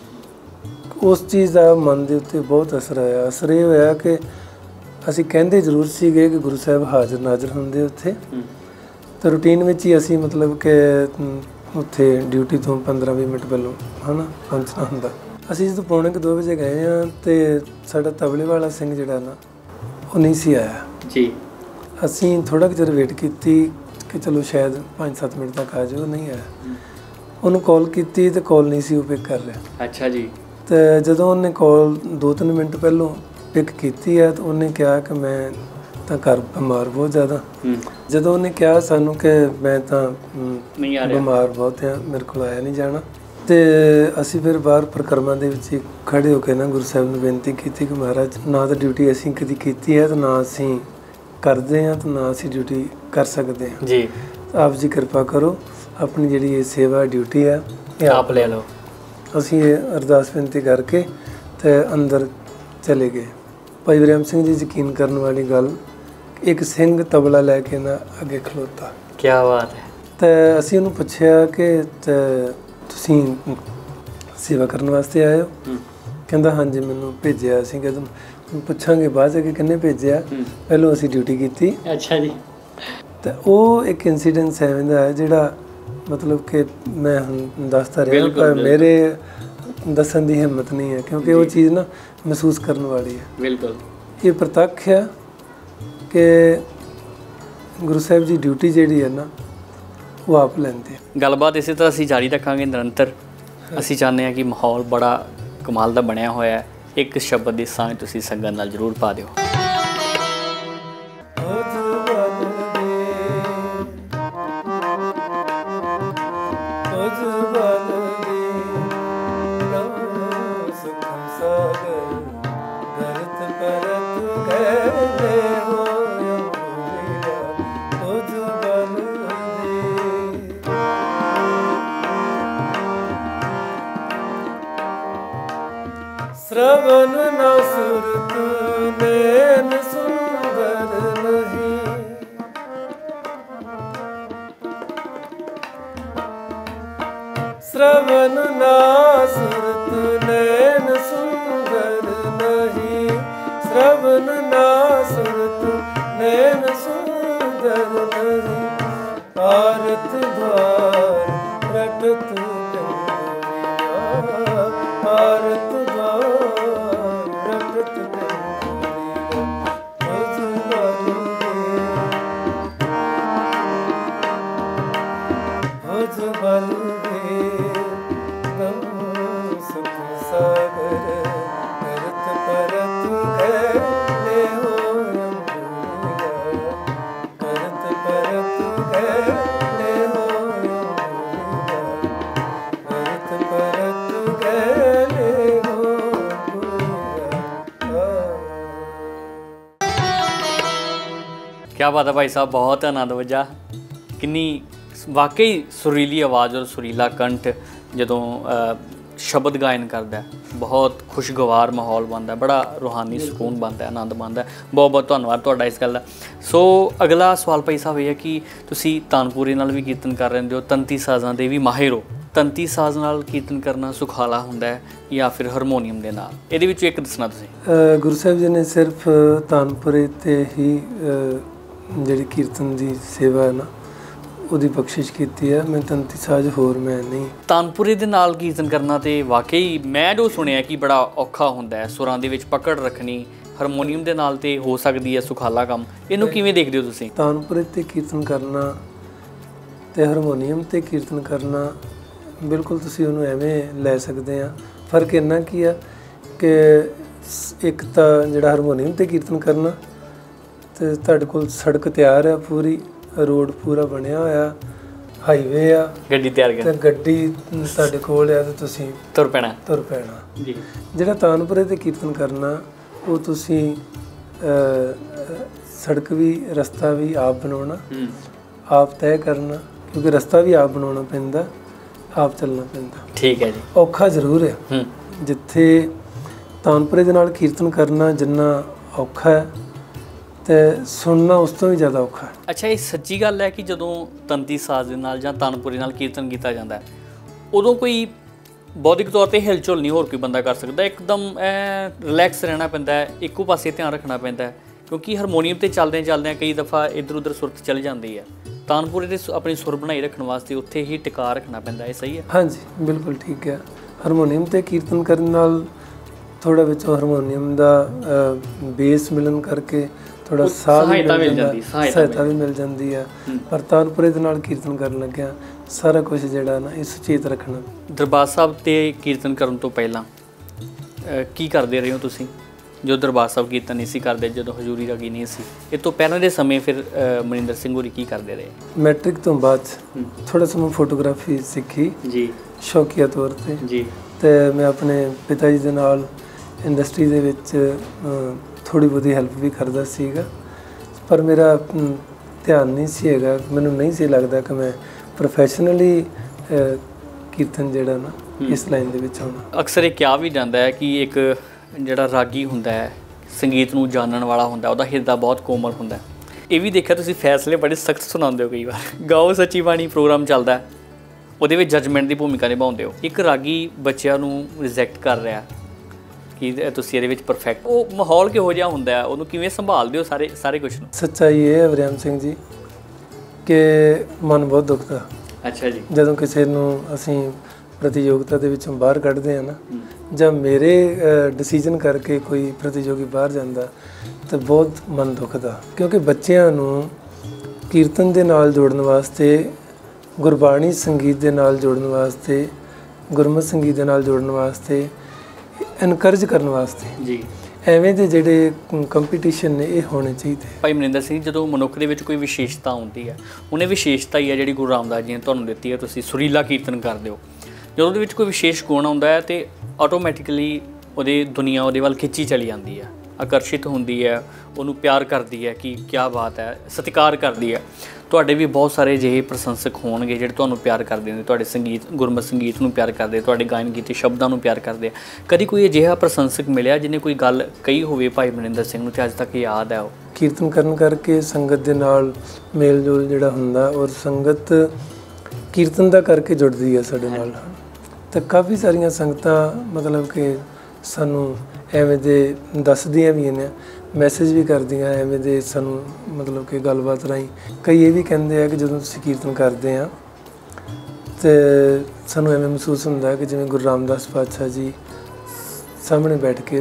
ਉਸ ਚੀਜ਼ ਦਾ ਮਨ ਦੇ ਉੱਤੇ ਬਹੁਤ ਅਸਰ ਆਇਆ। ਅਸਰ ਇਹ ਹੋਇਆ ਕਿ ਅਸੀਂ ਕਹਿੰਦੇ ਜ਼ਰੂਰ ਸੀਗੇ ਕਿ ਗੁਰੂ ਸਾਹਿਬ ਹਾਜ਼ਰ ਨਾਜ਼ਰ ਹੁੰਦੇ ਉੱਥੇ, ਤਾਂ ਰੂਟੀਨ ਵਿੱਚ ਹੀ ਅਸੀਂ ਮਤਲਬ ਕਿ ਉੱਥੇ ਡਿਊਟੀ ਤੋਂ 15-20 ਮਿੰਟ ਪਹਿਲਾਂ ਪਹੁੰਚਣਾ ਹੁੰਦਾ। ਅਸੀਂ ਜਦੋਂ 1:45 ਵਜੇ ਗਏ ਹਾਂ ਅਤੇ ਸਾਡਾ ਤਬਲੇ ਵਾਲਾ ਸਿੰਘ ਜਿਹੜਾ ਨਾ ਉਹ ਨਹੀਂ ਸੀ ਆਇਆ ਜੀ। ਅਸੀਂ ਥੋੜ੍ਹਾ ਕੁ ਚਿਰ ਵੇਟ ਕੀਤੀ ਕਿ ਚਲੋ ਸ਼ਾਇਦ 5-7 ਮਿੰਟ ਤੱਕ ਆ ਜਾਓ, ਨਹੀਂ ਆਇਆ। ਉਹਨੂੰ ਕਾਲ ਕੀਤੀ ਅਤੇ ਕਾਲ ਨਹੀਂ ਸੀ ਉਹ ਪਿਕ ਕਰ ਰਿਹਾ।
ਅੱਛਾ ਜੀ।
ਅਤੇ ਜਦੋਂ ਉਹਨੇ ਕਾਲ 2-3 ਮਿੰਟ ਪਹਿਲੋਂ ਪਿਕ ਕੀਤੀ ਹੈ ਤਾਂ ਉਹਨੇ ਕਿਹਾ ਕਿ ਮੈਂ ਤਾਂ ਘਰ ਬਿਮਾਰ ਬਹੁਤ ਜ਼ਿਆਦਾ। ਜਦੋਂ ਉਹਨੇ ਕਿਹਾ ਸਾਨੂੰ ਕਿ ਮੈਂ ਤਾਂ ਬਿਮਾਰ ਬਹੁਤ ਹਾਂ, ਮੇਰੇ ਕੋਲ ਆਇਆ ਨਹੀਂ ਜਾਣਾ, ਅਤੇ ਅਸੀਂ ਫਿਰ ਬਾਹਰ ਪਰਿਕਰਮਾ ਦੇ ਵਿੱਚ ਹੀ ਖੜ੍ਹੇ ਹੋ ਕੇ ਨਾ ਗੁਰੂ ਸਾਹਿਬ ਨੂੰ ਬੇਨਤੀ ਕੀਤੀ ਕਿ ਮਹਾਰਾਜ, ਨਾ ਤਾਂ ਡਿਊਟੀ ਅਸੀਂ ਕਦੀ ਕੀਤੀ ਹੈ ਅਤੇ ਨਾ ਅਸੀਂ ਕਰਦੇ ਹਾਂ, ਅਤੇ ਨਾ ਅਸੀਂ ਡਿਊਟੀ ਕਰ ਸਕਦੇ ਹਾਂ ਜੀ। ਆਪ ਜੀ ਕਿਰਪਾ ਕਰੋ, ਆਪਣੀ ਜਿਹੜੀ ਇਹ ਸੇਵਾ ਡਿਊਟੀ ਹੈ ਇਹ ਆਪ ਲੈ ਲਓ। ਅਸੀਂ ਇਹ ਅਰਦਾਸ ਬੇਨਤੀ ਕਰਕੇ ਅਤੇ ਅੰਦਰ ਚਲੇ ਗਏ। ਭਾਈ ਬ੍ਰਹਮ ਸਿੰਘ ਜੀ ਯਕੀਨ ਕਰਨ ਵਾਲੀ ਗੱਲ, ਇੱਕ ਸਿੰਘ ਤਬਲਾ ਲੈ ਕੇ ਨਾ ਅੱਗੇ ਖਲੋਤਾ।
ਕੀ ਬਾਤ ਹੈ!
ਅਤੇ ਅਸੀਂ ਉਹਨੂੰ ਪੁੱਛਿਆ ਕਿ ਤੁਸੀਂ ਸੇਵਾ ਕਰਨ ਵਾਸਤੇ ਆਏ ਹੋ? ਕਹਿੰਦਾ ਹਾਂਜੀ, ਮੈਨੂੰ ਭੇਜਿਆ ਸੀ। ਕਹਿੰਦਾ ਪੁੱਛਾਂਗੇ ਬਾਅਦ 'ਚ ਕਿ ਕਿਹਨੇ ਭੇਜਿਆ, ਪਹਿਲਾਂ ਅਸੀਂ ਡਿਊਟੀ ਕੀਤੀ।
ਅੱਛਾ ਜੀ।
ਅਤੇ ਉਹ ਇੱਕ ਇਨਸੀਡੈਂਸ ਐਵੇਂ ਦਾ ਹੈ ਜਿਹੜਾ ਮਤਲਬ ਕਿ ਮੈਂ ਹੁਣ ਦੱਸਦਾ ਰਿਹਾ, ਪਰ ਮੇਰੇ ਦੱਸਣ ਦੀ ਹਿੰਮਤ ਨਹੀਂ ਹੈ, ਕਿਉਂਕਿ ਉਹ ਚੀਜ਼ ਨਾ ਮਹਿਸੂਸ ਕਰਨ ਵਾਲੀ ਹੈ।
ਬਿਲਕੁਲ।
ਇਹ ਪ੍ਰਤੱਖ ਹੈ ਕਿ ਗੁਰੂ ਸਾਹਿਬ ਜੀ ਡਿਊਟੀ ਜਿਹੜੀ ਹੈ ਨਾ ਉਹ ਆਪ ਲੈਂਦੇ।
ਗੱਲਬਾਤ ਇਸੇ ਤਰ੍ਹਾਂ ਅਸੀਂ ਜਾਰੀ ਰੱਖਾਂਗੇ ਨਿਰੰਤਰ। ਅਸੀਂ ਚਾਹੁੰਦੇ ਹਾਂ ਕਿ ਮਾਹੌਲ ਬੜਾ ਕਮਾਲ ਦਾ ਬਣਿਆ ਹੋਇਆ ਹੈ। ਇੱਕ ਸ਼ਬਦ ਦੀ ਸਾਂਝ ਤੁਸੀਂ ਸੰਗਤ ਨਾਲ ਜ਼ਰੂਰ ਪਾ ਦਿਓ।
श्रवण ना सुरत नैन सुंदर नहीं, श्रवण ना सुरत नैन सुंदर नहीं, आरत द्वार रटत गंगरिया, आरत द्वार रटत गंगरिया, भज बलुगे गम सुख सागर, करत परत गए हो अंबुलिया, करत परत गए हो अंबुलिया, करत परत गए हो अंबुलिया।
क्या बात है भाई साहब, बहुत आनंद वजा। किन्नी वाकई सुरीली आवाज़ और सुरीला कंठ ਜਦੋਂ ਸ਼ਬਦ ਗਾਇਨ ਕਰਦਾ, ਬਹੁਤ ਖੁਸ਼ਗਵਾਰ ਮਾਹੌਲ ਬਣਦਾ, ਬੜਾ ਰੂਹਾਨੀ ਸਕੂਨ ਬਣਦਾ, ਆਨੰਦ ਬਣਦਾ। ਬਹੁਤ ਬਹੁਤ ਧੰਨਵਾਦ ਤੁਹਾਡਾ ਇਸ ਗੱਲ ਦਾ। ਸੋ ਅਗਲਾ ਸਵਾਲ ਭਾਈ ਸਾਹਿਬ ਇਹ ਹੈ ਕਿ ਤੁਸੀਂ ਤਾਨਪੁਰੇ ਨਾਲ ਵੀ ਕੀਰਤਨ ਕਰ ਰਹੇ ਹੋ, ਤੰਤੀ ਸਾਜ਼ਾਂ ਦੇ ਵੀ ਮਾਹਿਰ ਹੋ। ਤੰਤੀ ਸਾਜ਼ ਨਾਲ ਕੀਰਤਨ ਕਰਨਾ ਸੁਖਾਲਾ ਹੁੰਦਾ ਹੈ ਜਾਂ ਫਿਰ ਹਾਰਮੋਨੀਅਮ ਦੇ ਨਾਲ? ਇਹਦੇ ਵਿੱਚੋਂ ਇੱਕ ਦੱਸਣਾ ਤੁਸੀਂ।
ਗੁਰੂ ਸਾਹਿਬ ਜੀ ਨੇ ਸਿਰਫ ਤਾਨਪੁਰੇ 'ਤੇ ਹੀ ਜਿਹੜੀ ਕੀਰਤਨ ਦੀ ਸੇਵਾ ਹੈ ਨਾ ਉਹਦੀ ਬਖਸ਼ਿਸ਼ ਕੀਤੀ ਹੈ। ਮੈਂ ਤੰਤੀ ਸਾਜ਼ ਹੋਰ ਮੈਂ ਨਹੀਂ।
ਤਾਨਪੁਰੇ ਦੇ ਨਾਲ ਕੀਰਤਨ ਕਰਨਾ ਤੇ ਵਾਕਈ ਮੈਂ ਜੋ ਸੁਣਿਆ ਕਿ ਬੜਾ ਔਖਾ ਹੁੰਦਾ ਹੈ, ਸੁਰਾਂ ਦੇ ਵਿੱਚ ਪਕੜ ਰੱਖਣੀ। ਹਾਰਮੋਨੀਅਮ ਦੇ ਨਾਲ ਤੇ ਹੋ ਸਕਦੀ ਹੈ ਸੁਖਾਲਾ ਕੰਮ। ਇਹਨੂੰ ਕਿਵੇਂ ਦੇਖਦੇ ਹੋ ਤੁਸੀਂ?
ਤਾਨਪੁਰੇ 'ਤੇ ਕੀਰਤਨ ਕਰਨਾ ਤੇ ਹਾਰਮੋਨੀਅਮ 'ਤੇ ਕੀਰਤਨ ਕਰਨਾ ਬਿਲਕੁਲ ਤੁਸੀਂ ਉਹਨੂੰ ਐਵੇਂ ਲੈ ਸਕਦੇ ਆ। ਫਰਕ ਇੰਨਾ ਕੀ ਆ ਕਿ ਇੱਕ ਤਾਂ ਜਿਹੜਾ ਹਾਰਮੋਨੀਅਮ 'ਤੇ ਕੀਰਤਨ ਕਰਨਾ ਤੇ ਤੁਹਾਡੇ ਕੋਲ ਸੜਕ ਤਿਆਰ ਆ, ਪੂਰੀ ਰੋਡ ਪੂਰਾ ਬਣਿਆ ਹੋਇਆ, ਹਾਈਵੇ ਆ,
ਗੱਡੀ ਤਿਆਰ ਕਰ,
ਤੇ ਗੱਡੀ ਤੁਹਾਡੇ ਕੋਲ ਆ ਤੇ ਤੁਸੀਂ ਤੁਰ ਪੈਣਾ ਜੀ। ਜਿਹੜਾ ਤਾਨਪੁਰੇ 'ਤੇ ਕੀਰਤਨ ਕਰਨਾ ਉਹ ਤੁਸੀਂ ਸੜਕ ਵੀ ਰਸਤਾ ਵੀ ਆਪ ਬਣਾਉਣਾ, ਆਪ ਤੈਅ ਕਰਨਾ, ਕਿਉਂਕਿ ਰਸਤਾ ਵੀ ਆਪ ਬਣਾਉਣਾ ਪੈਂਦਾ, ਆਪ ਚੱਲਣਾ ਪੈਂਦਾ।
ਠੀਕ ਹੈ ਜੀ।
ਔਖਾ ਜ਼ਰੂਰ ਹੈ। ਜਿੱਥੇ ਤਾਨਪੁਰੇ ਦੇ ਨਾਲ ਕੀਰਤਨ ਕਰਨਾ ਜਿੰਨਾ ਔਖਾ ਹੈ ਤੇ ਸੁਣਨਾ ਉਸ ਤੋਂ ਵੀ ਜ਼ਿਆਦਾ ਔਖਾ ਹੈ।
ਅੱਛਾ, ਇਹ ਸੱਚੀ ਗੱਲ ਹੈ ਕਿ ਜਦੋਂ ਤੰਤੀ ਸਾਜ਼ ਦੇ ਨਾਲ ਜਾਂ ਤਾਨਪੁਰੇ ਨਾਲ ਕੀਰਤਨ ਕੀਤਾ ਜਾਂਦਾ ਉਦੋਂ ਕੋਈ ਬੌਧਿਕ ਤੌਰ 'ਤੇ ਹਿਲਚੁਲ ਨਹੀਂ ਹੋਰ ਕੋਈ ਬੰਦਾ ਕਰ ਸਕਦਾ? ਇੱਕਦਮ ਰਿਲੈਕਸ ਰਹਿਣਾ ਪੈਂਦਾ, ਇੱਕੋ ਪਾਸੇ ਧਿਆਨ ਰੱਖਣਾ ਪੈਂਦਾ, ਕਿਉਂਕਿ ਹਾਰਮੋਨੀਅਮ 'ਤੇ ਚੱਲਦਿਆਂ ਕਈ ਦਫਾ ਇੱਧਰ ਉੱਧਰ ਸੁਰਤ ਚੱਲ ਜਾਂਦੀ ਹੈ। ਤਾਨਪੁਰੇ 'ਤੇ ਆਪਣੀ ਸੁਰ ਬਣਾਈ ਰੱਖਣ ਵਾਸਤੇ ਉੱਥੇ ਹੀ ਟਿਕਾ ਰੱਖਣਾ ਪੈਂਦਾ। ਇਹ ਸਹੀ ਹੈ?
ਹਾਂਜੀ, ਬਿਲਕੁਲ ਠੀਕ ਹੈ। ਹਾਰਮੋਨੀਅਮ 'ਤੇ ਕੀਰਤਨ ਕਰਨ ਨਾਲ ਥੋੜ੍ਹਾ ਵਿੱਚੋਂ ਹਾਰਮੋਨੀਅਮ ਦਾ ਬੇਸ ਮਿਲਣ ਕਰਕੇ ਥੋੜਾ ਸਹਾਇਤਾ ਵੀ ਮਿਲ ਜਾਂਦੀ ਹੈ। ਪਰ ਤਾਨਪੁਰੇ ਦੇ ਨਾਲ ਕੀਰਤਨ ਕਰਨ ਲੱਗਿਆ ਸਾਰਾ ਕੁਝ ਜਿਹੜਾ ਨਾ ਇਹ ਸੁਚੇਤ ਰੱਖਣਾ। ਦਰਬਾਰ ਸਾਹਿਬ 'ਤੇ ਕੀਰਤਨ ਕਰਨ ਤੋਂ ਪਹਿਲਾਂ ਕੀ ਕਰਦੇ ਰਹੇ ਹੋ ਤੁਸੀਂ? ਜੋ ਦਰਬਾਰ ਸਾਹਿਬ ਕੀਰਤਨ ਨਹੀਂ ਸੀ ਕਰਦੇ, ਜਦੋਂ ਹਜ਼ੂਰੀ ਰਾਗੀ ਨਹੀਂ ਸੀ, ਇਹ ਤੋਂ ਪਹਿਲਾਂ ਦੇ ਸਮੇਂ ਫਿਰ ਮਨਿੰਦਰ ਸਿੰਘ ਹੋਰੀ ਕੀ ਕਰਦੇ ਰਹੇ? ਮੈਟ੍ਰਿਕ ਤੋਂ ਬਾਅਦ ਥੋੜਾ ਸਮਾਂ ਫੋਟੋਗ੍ਰਾਫੀ ਸਿੱਖੀ ਜੀ, ਸ਼ੌਕੀਆ ਤੌਰ 'ਤੇ ਜੀ। ਅਤੇ ਮੈਂ ਆਪਣੇ ਪਿਤਾ ਜੀ ਦੇ ਨਾਲ ਇੰਡਸਟਰੀ ਦੇ ਵਿੱਚ ਥੋੜ੍ਹੀ ਬਹੁਤੀ ਹੈਲਪ ਵੀ ਕਰਦਾ ਸੀਗਾ, ਪਰ ਮੇਰਾ ਧਿਆਨ ਨਹੀਂ ਸੀ ਹੈਗਾ, ਮੈਨੂੰ ਨਹੀਂ ਸੀ ਲੱਗਦਾ ਕਿ ਮੈਂ ਪ੍ਰੋਫੈਸ਼ਨਲੀ ਕੀਰਤਨ ਜਿਹੜਾ ਨਾ ਇਸ ਲਾਈਨ ਦੇ ਵਿੱਚ ਹੋਣਾ। ਅਕਸਰ ਇਹ ਕਿਹਾ ਵੀ ਜਾਂਦਾ ਹੈ ਕਿ ਇੱਕ ਜਿਹੜਾ ਰਾਗੀ ਹੁੰਦਾ ਹੈ, ਸੰਗੀਤ ਨੂੰ ਜਾਣਨ ਵਾਲਾ ਹੁੰਦਾ, ਉਹਦਾ ਹਿਰਦਾ ਬਹੁਤ ਕੋਮਲ ਹੁੰਦਾ। ਇਹ ਵੀ ਦੇਖਿਆ ਤੁਸੀਂ ਫੈਸਲੇ ਬੜੇ ਸਖਤ ਸੁਣਾਉਂਦੇ ਹੋ ਕਈ ਵਾਰ। ਗਾਓ ਸੱਚੀ ਬਾਣੀ ਪ੍ਰੋਗਰਾਮ ਚੱਲਦਾ, ਉਹਦੇ ਵਿੱਚ ਜੱਜਮੈਂਟ ਦੀ ਭੂਮਿਕਾ ਨਿਭਾਉਂਦੇ ਹੋ। ਇੱਕ ਰਾਗੀ ਬੱਚਿਆਂ ਨੂੰ ਰਿਜੈਕਟ ਕਰ ਰਿਹਾ ਕਿ ਤੁਸੀਂ ਇਹਦੇ ਵਿੱਚ ਪਰਫੈਕਟ, ਉਹ ਮਾਹੌਲ ਕਿਹੋ ਜਿਹਾ ਹੁੰਦਾ, ਉਹਨੂੰ ਕਿਵੇਂ ਸੰਭਾਲਦੇ ਹੋ ਸਾਰੇ ਕੁਝ ਨੂੰ? ਸੱਚਾਈ ਇਹ ਹੈ ਵਰਿਆਮ ਸਿੰਘ ਜੀ ਕਿ ਮਨ ਬਹੁਤ ਦੁਖਦਾ। ਅੱਛਾ ਜੀ। ਜਦੋਂ ਕਿਸੇ ਨੂੰ ਅਸੀਂ ਪ੍ਰਤੀਯੋਗਤਾ ਦੇ ਵਿੱਚੋਂ ਬਾਹਰ ਕੱਢਦੇ ਹਾਂ ਨਾ, ਜਾਂ ਮੇਰੇ ਡਿਸੀਜਨ ਕਰਕੇ ਕੋਈ ਪ੍ਰਤੀਯੋਗੀ ਬਾਹਰ ਜਾਂਦਾ ਤਾਂ ਬਹੁਤ ਮਨ ਦੁਖਦਾ, ਕਿਉਂਕਿ ਬੱਚਿਆਂ ਨੂੰ ਕੀਰਤਨ ਦੇ ਨਾਲ ਜੋੜਨ ਵਾਸਤੇ, ਗੁਰਬਾਣੀ ਸੰਗੀਤ ਦੇ ਨਾਲ ਜੋੜਨ ਵਾਸਤੇ, ਗੁਰਮਤਿ ਸੰਗੀਤ ਦੇ ਨਾਲ ਜੋੜਨ ਵਾਸਤੇ, ਇਨਕਰੇਜ ਕਰਨ ਵਾਸਤੇ ਜੀ ਐਵੇਂ ਦੇ ਜਿਹੜੇ ਕੰਪੀਟੀਸ਼ਨ ਨੇ ਇਹ ਹੋਣੇ ਚਾਹੀਦੇ। ਭਾਈ ਮਨਿੰਦਰ ਸਿੰਘ, ਜਦੋਂ ਮਨੁੱਖ ਦੇ ਵਿੱਚ ਕੋਈ ਵਿਸ਼ੇਸ਼ਤਾ ਹੁੰਦੀ ਹੈ, ਉਹਨੇ ਵਿਸ਼ੇਸ਼ਤਾ ਹੀ ਹੈ ਜਿਹੜੀ ਗੁਰੂ ਰਾਮਦਾਸ ਜੀ ਨੇ ਤੁਹਾਨੂੰ ਦਿੱਤੀ ਹੈ। ਤੁਸੀਂ ਸੁਰੀਲਾ ਕੀਰਤਨ ਕਰਦੇ ਹੋ, ਜਦੋਂ ਉਹਦੇ ਵਿੱਚ ਕੋਈ ਵਿਸ਼ੇਸ਼ ਗੁਣ ਆਉਂਦਾ ਹੈ ਤੇ ਆਟੋਮੈਟਿਕਲੀ ਦੁਨੀਆ ਉਹਦੇ ਵੱਲ ਖਿੱਚੀ ਚਲੀ ਜਾਂਦੀ ਹੈ, ਆਕਰਸ਼ਿਤ ਹੁੰਦੀ ਹੈ, ਉਹਨੂੰ ਪਿਆਰ ਕਰਦੀ ਹੈ ਕਿ ਕਿਆ ਬਾਤ ਹੈ, ਸਤਿਕਾਰ ਕਰਦੀ ਹੈ। ਤੁਹਾਡੇ ਵੀ ਬਹੁਤ ਸਾਰੇ ਅਜਿਹੇ ਪ੍ਰਸ਼ੰਸਕ ਹੋਣਗੇ ਜਿਹੜੇ ਤੁਹਾਨੂੰ ਪਿਆਰ ਕਰਦੇ ਨੇ, ਤੁਹਾਡੇ ਸੰਗੀਤ, ਗੁਰਮਤਿ ਸੰਗੀਤ ਨੂੰ ਪਿਆਰ ਕਰਦੇ, ਤੁਹਾਡੇ ਗਾਇਨ ਕੀਤੇ ਸ਼ਬਦਾਂ ਨੂੰ ਪਿਆਰ ਕਰਦੇ। ਕਦੀ ਕੋਈ ਅਜਿਹਾ ਪ੍ਰਸ਼ੰਸਕ ਮਿਲਿਆ ਜਿਹਨੇ ਕੋਈ ਗੱਲ ਕਹੀ ਹੋਵੇ ਭਾਈ ਮਨਿੰਦਰ ਸਿੰਘ ਨੂੰ ਤੇ ਅੱਜ ਤੱਕ ਯਾਦ ਹੈ ਉਹ? ਕੀਰਤਨ ਕਰਨ ਕਰਕੇ ਸੰਗਤ ਦੇ ਨਾਲ ਮੇਲ ਜੋਲ ਜਿਹੜਾ ਹੁੰਦਾ, ਔਰ ਸੰਗਤ ਕੀਰਤਨ ਦਾ ਕਰਕੇ ਜੁੜਦੀ ਹੈ ਸਾਡੇ ਨਾਲ। ਤਾਂ ਕਾਫੀ ਸਾਰੀਆਂ ਸੰਗਤਾਂ ਮਤਲਬ ਕਿ ਸਾਨੂੰ ਐਵੇਂ ਦੇ ਦੱਸਦੀਆਂ ਵੀ ਨੇ, ਮੈਸੇਜ ਵੀ ਕਰਦੀਆਂ ਐਵੇਂ ਦੇ ਸਾਨੂੰ, ਮਤਲਬ ਕਿ ਗੱਲਬਾਤ ਰਾਹੀਂ। ਕਈ ਇਹ ਵੀ ਕਹਿੰਦੇ ਆ ਕਿ ਜਦੋਂ ਤੁਸੀਂ ਕੀਰਤਨ ਕਰਦੇ ਆ ਤੇ ਸਾਨੂੰ ਐਵੇਂ ਮਹਿਸੂਸ ਹੁੰਦਾ ਕਿ ਜਿਵੇਂ ਗੁਰੂ ਰਾਮਦਾਸ ਪਾਤਸ਼ਾਹ ਜੀ ਸਾਹਮਣੇ ਬੈਠ ਕੇ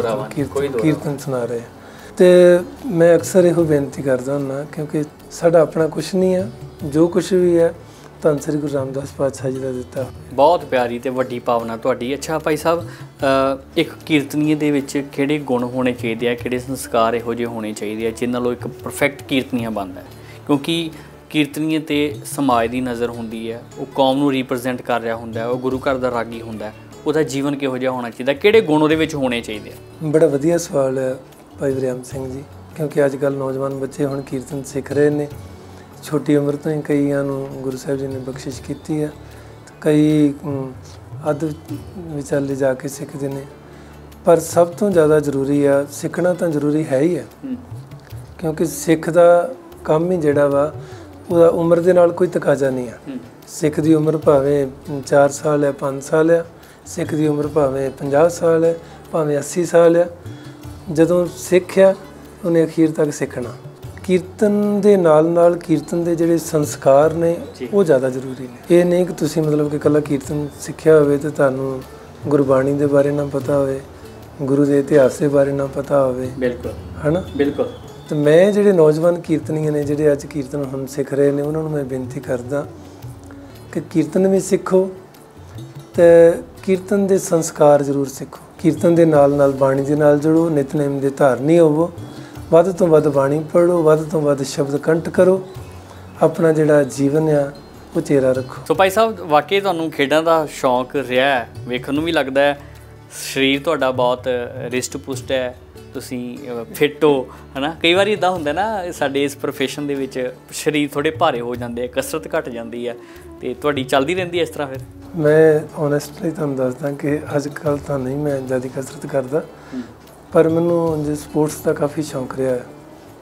ਕੀਰਤਨ ਸੁਣਾ ਰਹੇ। ਤੇ ਮੈਂ ਅਕਸਰ ਇਹੋ ਬੇਨਤੀ ਕਰਦਾ ਹੁੰਦਾ ਕਿਉਂਕਿ ਸਾਡਾ ਆਪਣਾ ਕੁਛ ਨਹੀਂ ਆ, ਜੋ ਕੁਛ ਵੀ ਹੈ ਧੰਨ ਸ੍ਰੀ ਗੁਰੂ ਰਾਮਦਾਸ ਪਾਤਸ਼ਾਹ ਜੀ ਦਾ ਦਿੱਤਾ।
ਬਹੁਤ ਪਿਆਰੀ ਤੇ ਵੱਡੀ ਭਾਵਨਾ ਤੁਹਾਡੀ। ਅੱਛਾ ਭਾਈ ਸਾਹਿਬ, ਇੱਕ ਕੀਰਤਨੀਏ ਦੇ ਵਿੱਚ ਕਿਹੜੇ ਗੁਣ ਹੋਣੇ ਚਾਹੀਦੇ ਆ, ਕਿਹੜੇ ਸੰਸਕਾਰ ਇਹੋ ਜਿਹੇ ਹੋਣੇ ਚਾਹੀਦੇ ਆ ਜਿਨ੍ਹਾਂ ਨਾਲ ਇੱਕ ਪਰਫੈਕਟ ਕੀਰਤਨੀਆ ਬਣਦਾ ਹੈ? ਕਿਉਂਕਿ ਕੀਰਤਨੀਏ ਤੇ ਸਮਾਜ ਦੀ ਨਜ਼ਰ ਹੁੰਦੀ ਹੈ, ਉਹ ਕੌਮ ਨੂੰ ਰਿਪਰੈਜ਼ੈਂਟ ਕਰ ਰਿਹਾ ਹੁੰਦਾ, ਉਹ ਗੁਰੂ ਘਰ ਦਾ ਰਾਗੀ ਹੁੰਦਾ, ਉਹਦਾ ਜੀਵਨ ਕਿਹੋ ਜਿਹਾ ਹੋਣਾ ਚਾਹੀਦਾ, ਕਿਹੜੇ ਗੁਣ ਉਹਦੇ ਵਿੱਚ ਹੋਣੇ ਚਾਹੀਦੇ ਆ?
ਬੜਾ ਵਧੀਆ ਸਵਾਲ ਹੈ ਭਾਈ ਵਰਿਆਮ ਸਿੰਘ ਜੀ, ਕਿਉਂਕਿ ਅੱਜ ਕੱਲ੍ਹ ਨੌਜਵਾਨ ਬੱਚੇ ਹੁਣ ਕੀਰਤਨ ਸਿੱਖ ਰਹੇ ਨੇ। ਛੋਟੀ ਉਮਰ ਤੋਂ ਹੀ ਕਈਆਂ ਨੂੰ ਗੁਰੂ ਸਾਹਿਬ ਜੀ ਨੇ ਬਖਸ਼ਿਸ਼ ਕੀਤੀ ਹੈ, ਕਈ ਅੱਧ ਵਿਚਾਲੇ ਜਾ ਕੇ ਸਿੱਖਦੇ ਨੇ। ਪਰ ਸਭ ਤੋਂ ਜ਼ਿਆਦਾ ਜ਼ਰੂਰੀ ਆ, ਸਿੱਖਣਾ ਤਾਂ ਜ਼ਰੂਰੀ ਹੈ ਹੀ ਹੈ, ਕਿਉਂਕਿ ਸਿੱਖ ਦਾ ਕੰਮ ਹੀ ਜਿਹੜਾ ਵਾ ਉਹਦਾ ਉਮਰ ਦੇ ਨਾਲ ਕੋਈ ਤਕਾਜ਼ਾ ਨਹੀਂ ਆ। ਸਿੱਖ ਦੀ ਉਮਰ ਭਾਵੇਂ 4 ਸਾਲ ਹੈ, 5 ਸਾਲ ਆ, ਸਿੱਖ ਦੀ ਉਮਰ ਭਾਵੇਂ 50 ਸਾਲ ਹੈ, ਭਾਵੇਂ 80 ਸਾਲ ਆ, ਜਦੋਂ ਸਿੱਖਿਆ ਉਹਨੇ ਅਖੀਰ ਤੱਕ ਸਿੱਖਣਾ। ਕੀਰਤਨ ਦੇ ਨਾਲ ਕੀਰਤਨ ਦੇ ਜਿਹੜੇ ਸੰਸਕਾਰ ਨੇ ਉਹ ਜ਼ਿਆਦਾ ਜ਼ਰੂਰੀ ਨੇ। ਇਹ ਨਹੀਂ ਕਿ ਤੁਸੀਂ ਮਤਲਬ ਕਿ ਇਕੱਲਾ ਕੀਰਤਨ ਸਿੱਖਿਆ ਹੋਵੇ ਤੇ ਤੁਹਾਨੂੰ ਗੁਰਬਾਣੀ ਦੇ ਬਾਰੇ ਨਾ ਪਤਾ ਹੋਵੇ, ਗੁਰੂ ਦੇ ਇਤਿਹਾਸ ਦੇ ਬਾਰੇ ਨਾ ਪਤਾ ਹੋਵੇ।
ਬਿਲਕੁਲ,
ਹੈ ਨਾ?
ਬਿਲਕੁਲ।
ਤੇ ਮੈਂ ਜਿਹੜੇ ਨੌਜਵਾਨ ਕੀਰਤਨੀਏ ਨੇ ਜਿਹੜੇ ਅੱਜ ਕੀਰਤਨ ਹੁਣ ਸਿੱਖ ਰਹੇ ਨੇ, ਉਹਨਾਂ ਨੂੰ ਮੈਂ ਬੇਨਤੀ ਕਰਦਾ ਕਿ ਕੀਰਤਨ ਵੀ ਸਿੱਖੋ ਤੇ ਕੀਰਤਨ ਦੇ ਸੰਸਕਾਰ ਜ਼ਰੂਰ ਸਿੱਖੋ। ਕੀਰਤਨ ਦੇ ਨਾਲ ਬਾਣੀ ਦੇ ਨਾਲ ਜੁੜੋ, ਨਿਤਨੇਮ ਦੇ ਧਾਰਨੀ ਹੋਵੋ, ਵੱਧ ਤੋਂ ਵੱਧ ਬਾਣੀ ਪੜ੍ਹੋ, ਵੱਧ ਤੋਂ ਵੱਧ ਸ਼ਬਦ ਕੰਠ ਕਰੋ, ਆਪਣਾ ਜਿਹੜਾ ਜੀਵਨ ਆ ਉਹ ਚੇਰਾ ਰੱਖੋ।
ਸੋ ਭਾਈ ਸਾਹਿਬ, ਵਾਕਈ ਤੁਹਾਨੂੰ ਖੇਡਾਂ ਦਾ ਸ਼ੌਂਕ ਰਿਹਾ ਹੈ, ਵੇਖਣ ਨੂੰ ਵੀ ਲੱਗਦਾ ਹੈ। ਸਰੀਰ ਤੁਹਾਡਾ ਬਹੁਤ ਰਿਸ਼ਟ ਪੁਸ਼ਟ ਹੈ, ਤੁਸੀਂ ਫਿੱਟ ਹੋ, ਹੈ ਨਾ? ਕਈ ਵਾਰੀ ਇੱਦਾਂ ਹੁੰਦਾ ਨਾ ਸਾਡੇ ਇਸ ਪ੍ਰੋਫੈਸ਼ਨ ਦੇ ਵਿੱਚ ਸਰੀਰ ਥੋੜ੍ਹੇ ਭਾਰੇ ਹੋ ਜਾਂਦੇ ਆ, ਕਸਰਤ ਘੱਟ ਜਾਂਦੀ ਹੈ, ਅਤੇ ਤੁਹਾਡੀ ਚੱਲਦੀ ਰਹਿੰਦੀ ਹੈ ਇਸ ਤਰ੍ਹਾਂ? ਫਿਰ
ਮੈਂ ਓਨੈਸਟਲੀ ਤੁਹਾਨੂੰ ਦੱਸਦਾ ਕਿ ਅੱਜ ਕੱਲ੍ਹ ਤਾਂ ਨਹੀਂ ਮੈਂ ਜ਼ਿਆਦਾ ਕਸਰਤ ਕਰਦਾ, ਪਰ ਮੈਨੂੰ ਜੇ ਸਪੋਰਟਸ ਦਾ ਕਾਫੀ ਸ਼ੌਂਕ ਰਿਹਾ ਹੈ,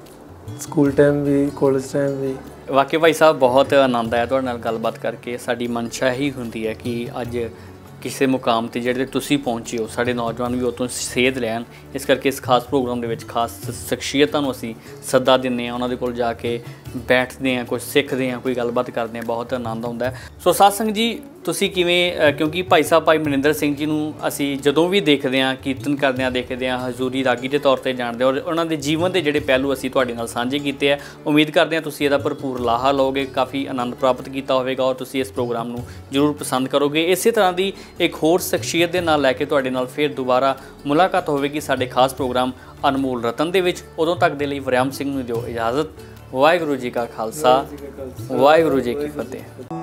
ਸਕੂਲ ਟਾਈਮ ਵੀ, ਕਾਲਜ ਟਾਈਮ ਵੀ।
ਵਾਕਈ ਭਾਈ ਸਾਹਿਬ, ਬਹੁਤ ਆਨੰਦ ਆਇਆ ਤੁਹਾਡੇ ਨਾਲ ਗੱਲਬਾਤ ਕਰਕੇ। ਸਾਡੀ ਮਨਸ਼ਾ ਇਹੀ ਹੁੰਦੀ ਹੈ ਕਿ ਅੱਜ ਕਿਸੇ ਮੁਕਾਮ 'ਤੇ ਜਿਹੜੇ ਤੁਸੀਂ ਪਹੁੰਚੇ ਹੋ, ਸਾਡੇ ਨੌਜਵਾਨ ਵੀ ਉਹ ਤੋਂ ਸੇਧ ਲੈਣ। ਇਸ ਕਰਕੇ ਇਸ ਖਾਸ ਪ੍ਰੋਗਰਾਮ ਦੇ ਵਿੱਚ ਖਾਸ ਸ਼ਖਸੀਅਤਾਂ ਨੂੰ ਅਸੀਂ ਸੱਦਾ ਦਿੰਦੇ ਹਾਂ, ਉਹਨਾਂ ਦੇ ਕੋਲ ਜਾ ਕੇ ਬੈਠਦੇ ਹਾਂ, ਕੁਝ ਸਿੱਖਦੇ ਹਾਂ, ਕੋਈ ਗੱਲਬਾਤ ਕਰਦੇ ਹਾਂ, ਬਹੁਤ ਆਨੰਦ ਆਉਂਦਾ। ਸੋ ਸਾਧ ਸੰਗਤ ਜੀ, ਤੁਸੀਂ ਕਿਵੇਂ, ਕਿਉਂਕਿ ਭਾਈ ਸਾਹਿਬ ਭਾਈ ਮਨਿੰਦਰ ਸਿੰਘ ਜੀ ਨੂੰ ਅਸੀਂ ਜਦੋਂ ਵੀ ਦੇਖਦੇ ਹਾਂ, ਕੀਰਤਨ ਕਰਦਿਆਂ ਦੇਖਦੇ ਹਾਂ, ਹਜ਼ੂਰੀ ਰਾਗੀ ਦੇ ਤੌਰ 'ਤੇ ਜਾਣਦੇ ਹਾਂ, ਔਰ ਉਹਨਾਂ ਦੇ ਜੀਵਨ ਦੇ ਜਿਹੜੇ ਪਹਿਲੂ ਅਸੀਂ ਤੁਹਾਡੇ ਨਾਲ ਸਾਂਝੇ ਕੀਤੇ ਆ। ਉਮੀਦ ਕਰਦੇ ਹਾਂ ਤੁਸੀਂ ਇਹਦਾ ਭਰਪੂਰ ਲਾਹਾ ਲਓਗੇ, ਕਾਫੀ ਆਨੰਦ ਪ੍ਰਾਪਤ ਕੀਤਾ ਹੋਵੇਗਾ, ਔਰ ਤੁਸੀਂ ਇਸ ਪ੍ਰੋਗਰਾਮ ਨੂੰ ਜ਼ਰੂਰ ਪਸੰਦ ਕਰੋਗੇ। ਇਸੇ ਤਰ੍ਹਾਂ ਦੀ ਇੱਕ ਹੋਰ ਸ਼ਖਸੀਅਤ ਦੇ ਨਾਲ ਲੈ ਕੇ ਤੁਹਾਡੇ ਨਾਲ ਫਿਰ ਦੁਬਾਰਾ ਮੁਲਾਕਾਤ ਹੋਵੇਗੀ ਸਾਡੇ ਖਾਸ ਪ੍ਰੋਗਰਾਮ ਅਨਮੋਲ ਰਤਨ ਦੇ ਵਿੱਚ। ਉਦੋਂ ਤੱਕ ਦੇ ਲਈ ਵਰਿਆਮ ਸਿੰਘ ਨੂੰ ਦਿਓ ਇਜਾਜ਼ਤ। ਵਾਹਿਗੁਰੂ ਜੀ ਕਾ ਖਾਲਸਾ, ਵਾਹਿਗੁਰੂ ਜੀ ਕੀ ਫਤਿਹ।